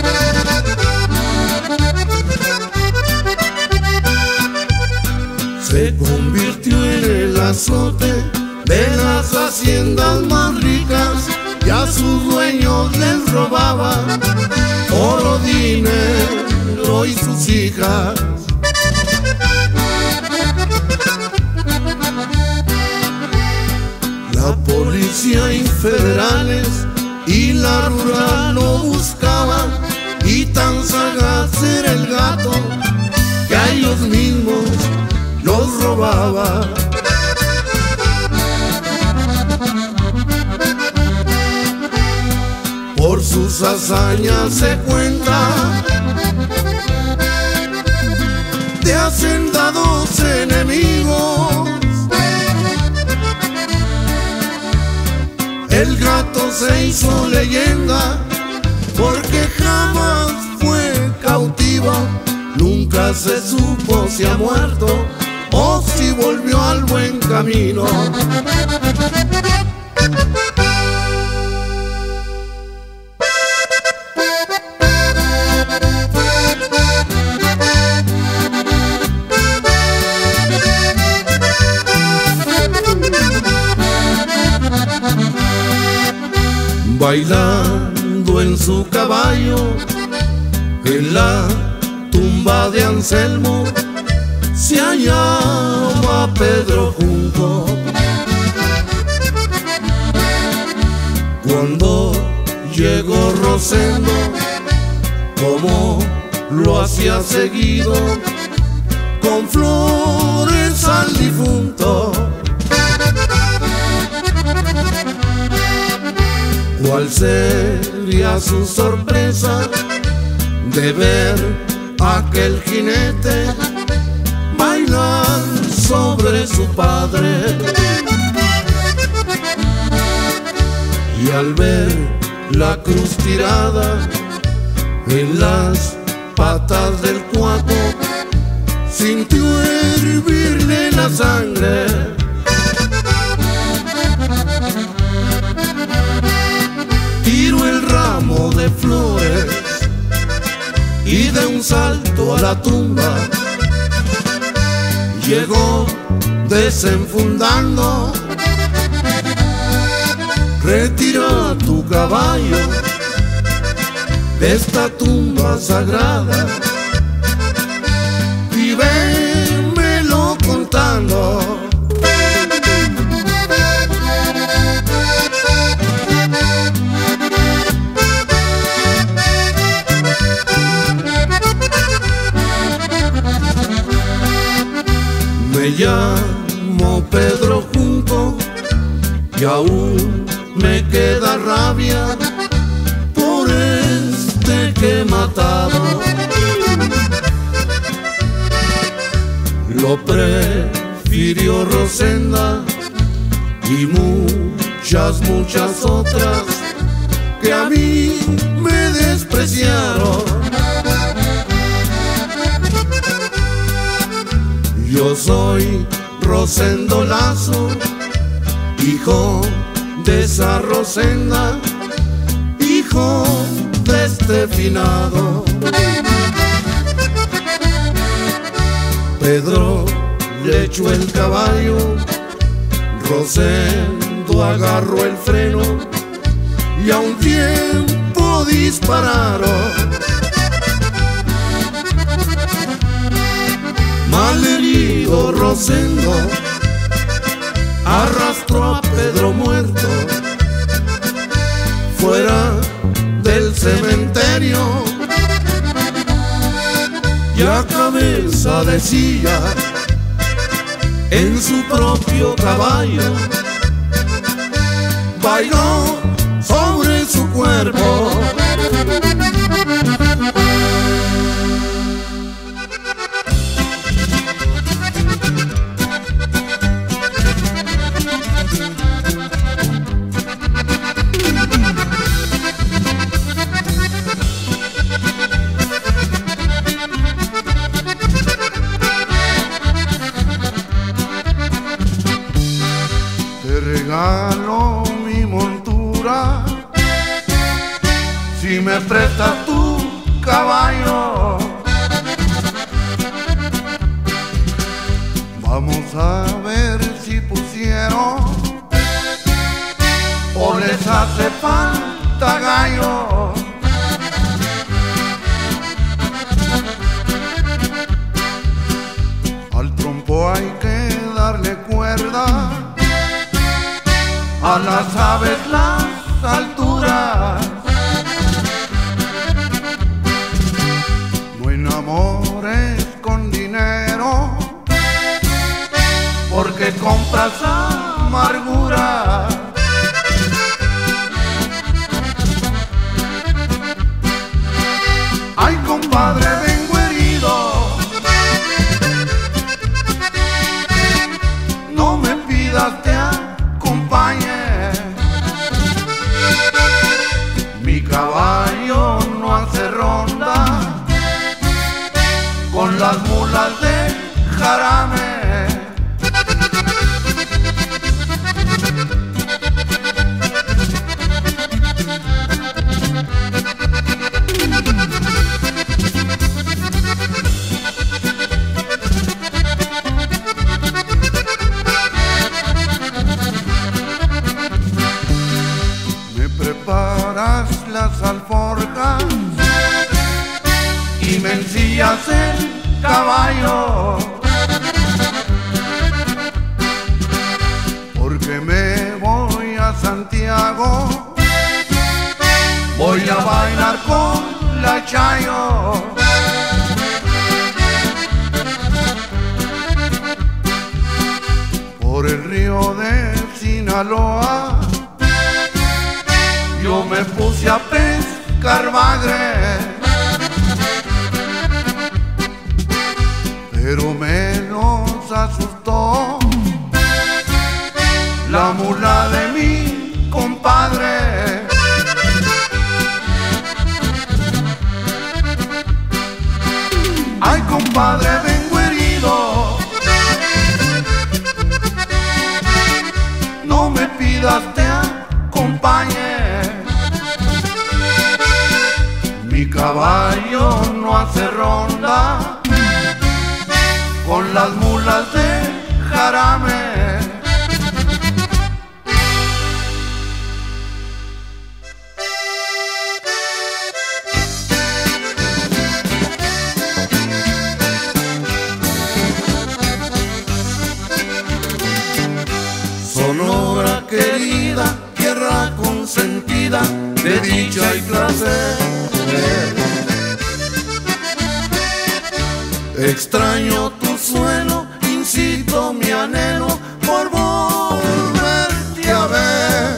Se convirtió en el azote de las haciendas más ricas y a sus dueños les robaba oro, dinero y sus hijas. La policía y federales y la rural lo buscaban, y tan sagaz era el gato que a ellos mismos los robaba. Por sus hazañas se cuenta de hacendados enemigos. El gato se hizo leyenda porque jamás fue cautivo. Nunca se supo si ha muerto o si volvió al buen camino. Bailando en su caballo en la tumba de Anselmo se hallaba Pedro Junco. Cuando llegó Rosendo, como lo hacía seguido, con flores al difunto. ¿Cuál sería su sorpresa de ver a aquel jinete bailar sobre su padre? Y al ver la cruz tirada en las patas del cuaco, sintió hervirle la sangre. Tiró el ramo de flores y de un salto a la tumba llegó desenfundando. Retira tu caballo de esta tumba sagrada y vémelo contando. Me llamo Pedro Junco y aún me queda rabia por este que he matado. Lo prefirió Rosenda y muchas, muchas otras que a mí me despreciaron. Yo soy Rosendo Lazo, hijo de esa Rosenda, hijo de este finado. Pedro le echó el caballo, Rosendo agarró el freno y a un tiempo dispararon. Malherido Rosendo arrastró a Pedro muerto fuera del cementerio, y a cabeza de silla en su propio caballo, bailó sobre su cuerpo. Te regalo mi montura si me prestas tu caballo. Vamos a ver si pusieron o les hace falta gallo. Al trompo hay que darle cuerda, a las aves las alturas. No enamores con dinero, porque compras amargura. Ay, compadre, vengo herido, no me pidas te acompañe. Mi caballo no hace ronda con las mulas de jarame. Preparas las alforjas y me ensillas el caballo, porque me voy a Santiago, voy a bailar con la Chayo. Por el río de Sinaloa yo me puse a pescar bagre, pero me nos asustó la mula de mi compadre. Ay, compadre, vengo herido, no me pidas te acompañe. Mi caballo no hace ronda con las mulas de jarame. Sonora querida, tierra consentida de dicha y placer. Extraño tu suelo, incito mi anhelo por volverte a ver.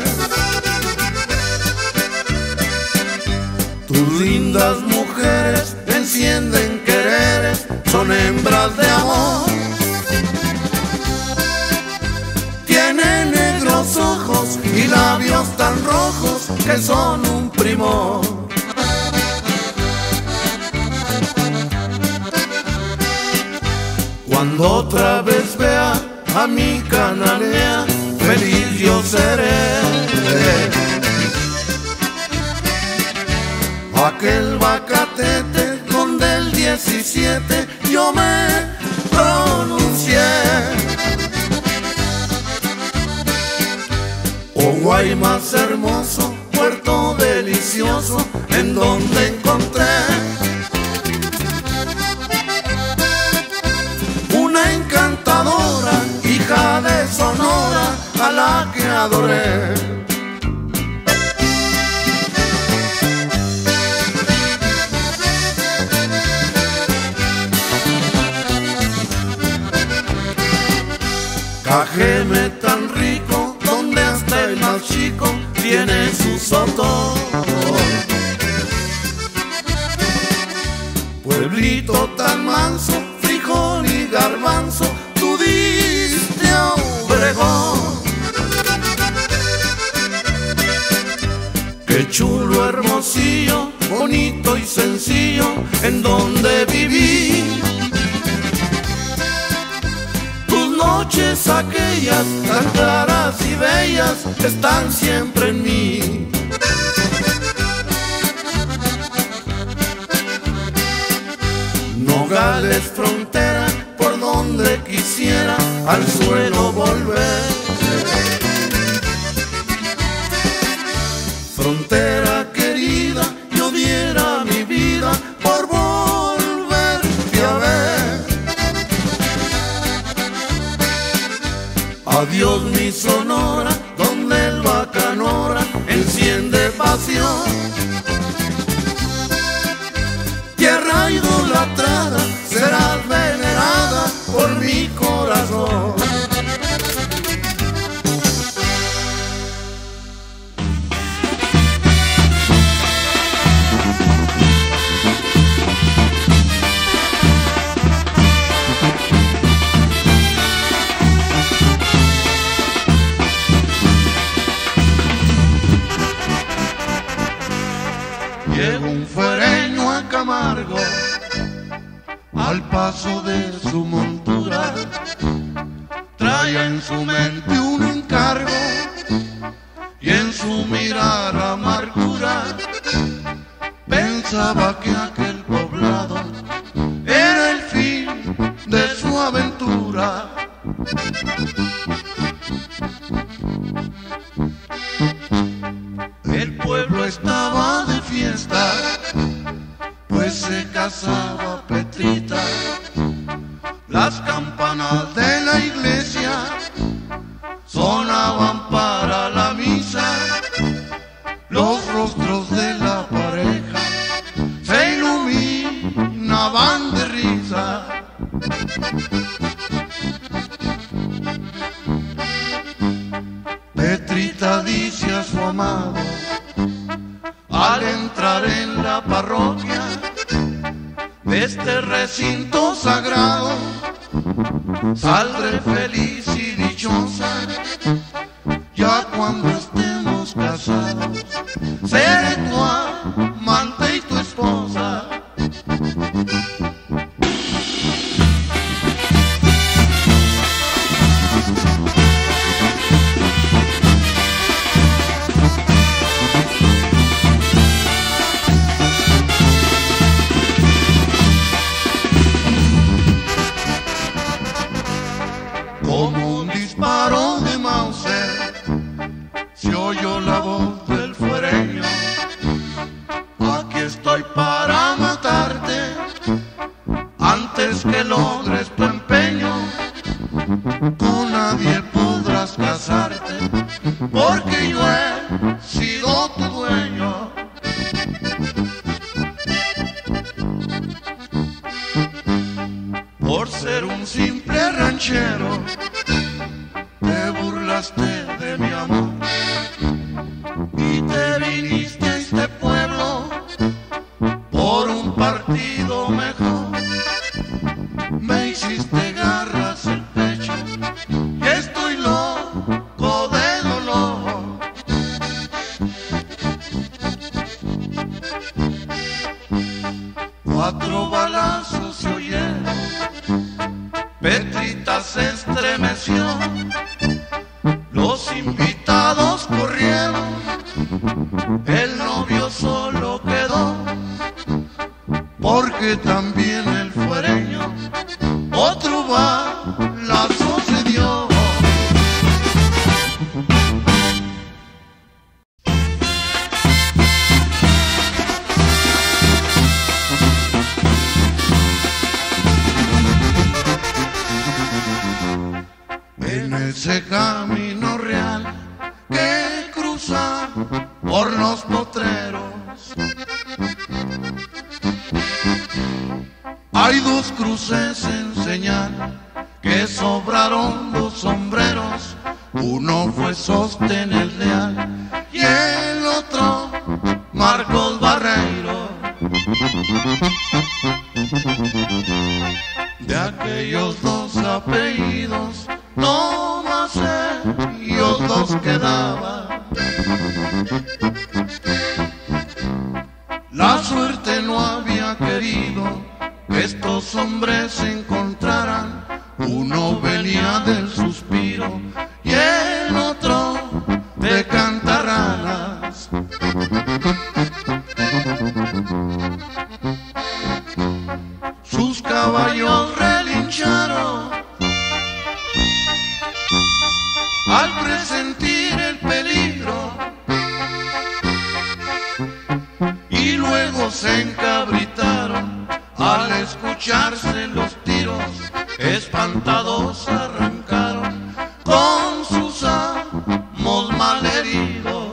Tus lindas mujeres encienden quereres, son hembras de amor. Tienen negros ojos y labios tan rojos que son un primor. Cuando otra vez vea a mi cananea, feliz yo seré. Aquel bacatete donde el diecisiete yo me pronuncié. Oh, Guaymas hermoso, puerto delicioso, en donde encontré una encantadora hija de Sonora a la que adoré. Trajeme tan rico, donde hasta el más chico tiene su soto. Pueblito tan manso, frijol y garbanzo, tú diste a Obregón. Qué chulo, hermosillo, bonito y sencillo, en donde viví. Tus noches aquellas, tan claras y bellas, están siempre en mí. Nogales, frontera, por donde quisiera al suelo volver. Frontera querida, yo diera mi vida por volverte a ver. Adiós mi Sonora, donde el bacanora enciende pasión. Tierra idolatrada, serás venerada por mi corazón. Llegó un fuereño a Camargo, al paso de su montura, traía en su mente un encargo y en su mirar amargura. Pensaba que aquel poblado era el fin de su aventura. El pueblo estaba de fiesta, pues se casaba Petrita. Las campanas de la iglesia sonaban para la misa. Los rostros de la pareja se iluminaban de risa. Petrita dice a su amado al entrar en la parroquia de este recinto sagrado: saldré feliz y dichosa, ya cuando estemos casados, seré tu amante y tu esposa. Como un disparo de Mauser se oyó la voz del fuereño: aquí estoy para matarte antes que logres tu empeño. Con nadie podrás casarte porque yo he sido tu dueño. Por ser un simple ranchero te burlaste de mi amor y te viniste a este pueblo por un partido mejor. Me hiciste garras el pecho y estoy loco de dolor. Cuatro balazos se oyeron, Petrita se estremeció, los invitados corrieron, el novio solo quedó, porque también el fuereño otro balazo se dio. En ese camino real que cruza por los potreros hay dos cruces en señal que sobraron los sombreros. Uno fue Sóstenes Leal y el otro Marcos Barreiro. De aquellos dos apellidos no más ellos dos quedaban. La suerte no había querido que estos hombres se encontraran. Uno venía del Suspiro y el otro de Cantarranas. Sus caballos relincharon al presentir el peligro y luego se encabritaron al escucharse los tiros. Espantados arrancaron con sus amos malheridos.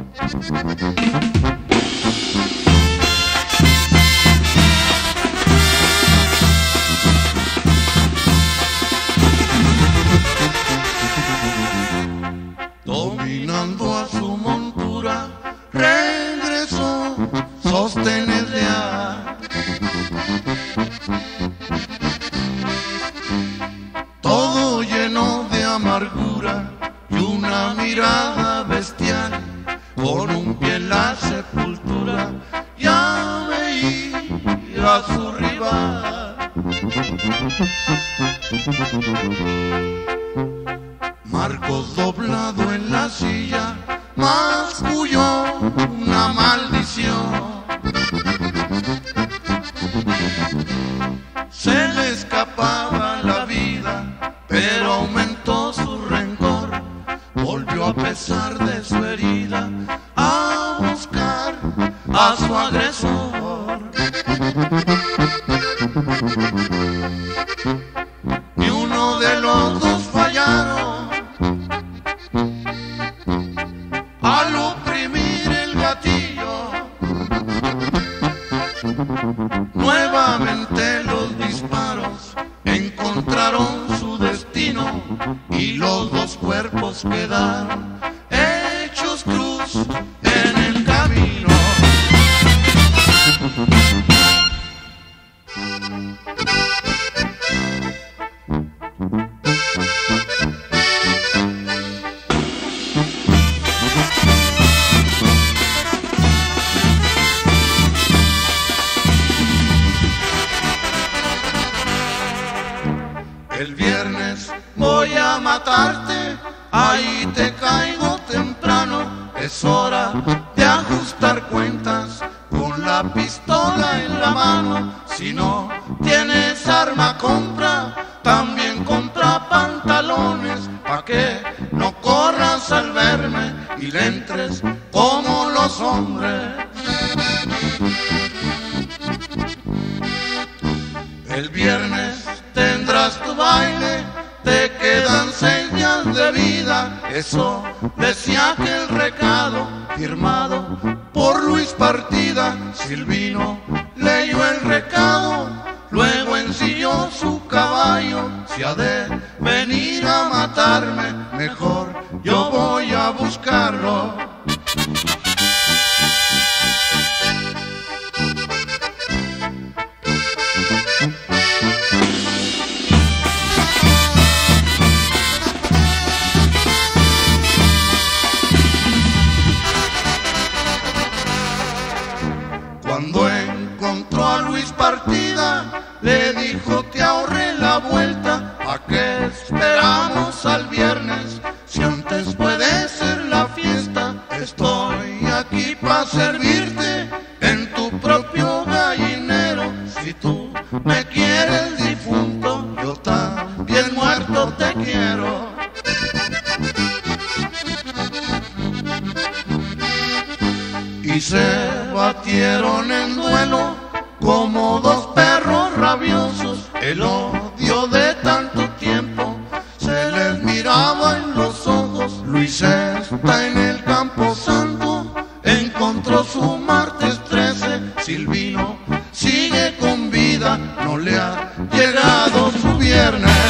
Dominando a su montura, regresó Sóstenes Leal. Todo lleno de amargura y una mirada bestial, con un pie en la sepultura, ya veía a su rival. Marcos, doblado en la silla, masculló una maldición. Se le escapaba la vida, pero aumentó su rencor. Volvió a pesar de su herida a buscar a su agresor. Ni uno de los dos fallaron al oprimir el gatillo. Nuevamente los disparos encontraron su destino y los dos cuerpos quedaron hechos cruz en el camino. El viernes voy a matarte, ahí te caigo temprano. Es hora de ajustar cuentas con la pistola en la mano. Si no tienes arma, compra, también compra pantalones, pa' que no corras al verme y le entres como los hombres. El viernes tendrás tu baile, te quedan seis días de vida. Eso decía aquel recado firmado por Luis Partida. Silvino leyó el recado, luego ensilló su caballo. Si ha de venir a matarme, mejor yo voy a buscarlo. Cuando encontró a Luis Partida, le dijo: te ahorré la vuelta, ¿a qué esperamos al viernes? Si antes puede ser la fiesta, estoy aquí para servirte en tu propio gallinero. Si tú me quieres difunto, yo también muerto te quiero. Y se batieron en duelo como dos perros rabiosos. El odio de tanto tiempo se les miraba en los ojos. Luis está en el Campo Santo, encontró su martes trece. Silvino sigue con vida, no le ha llegado su viernes.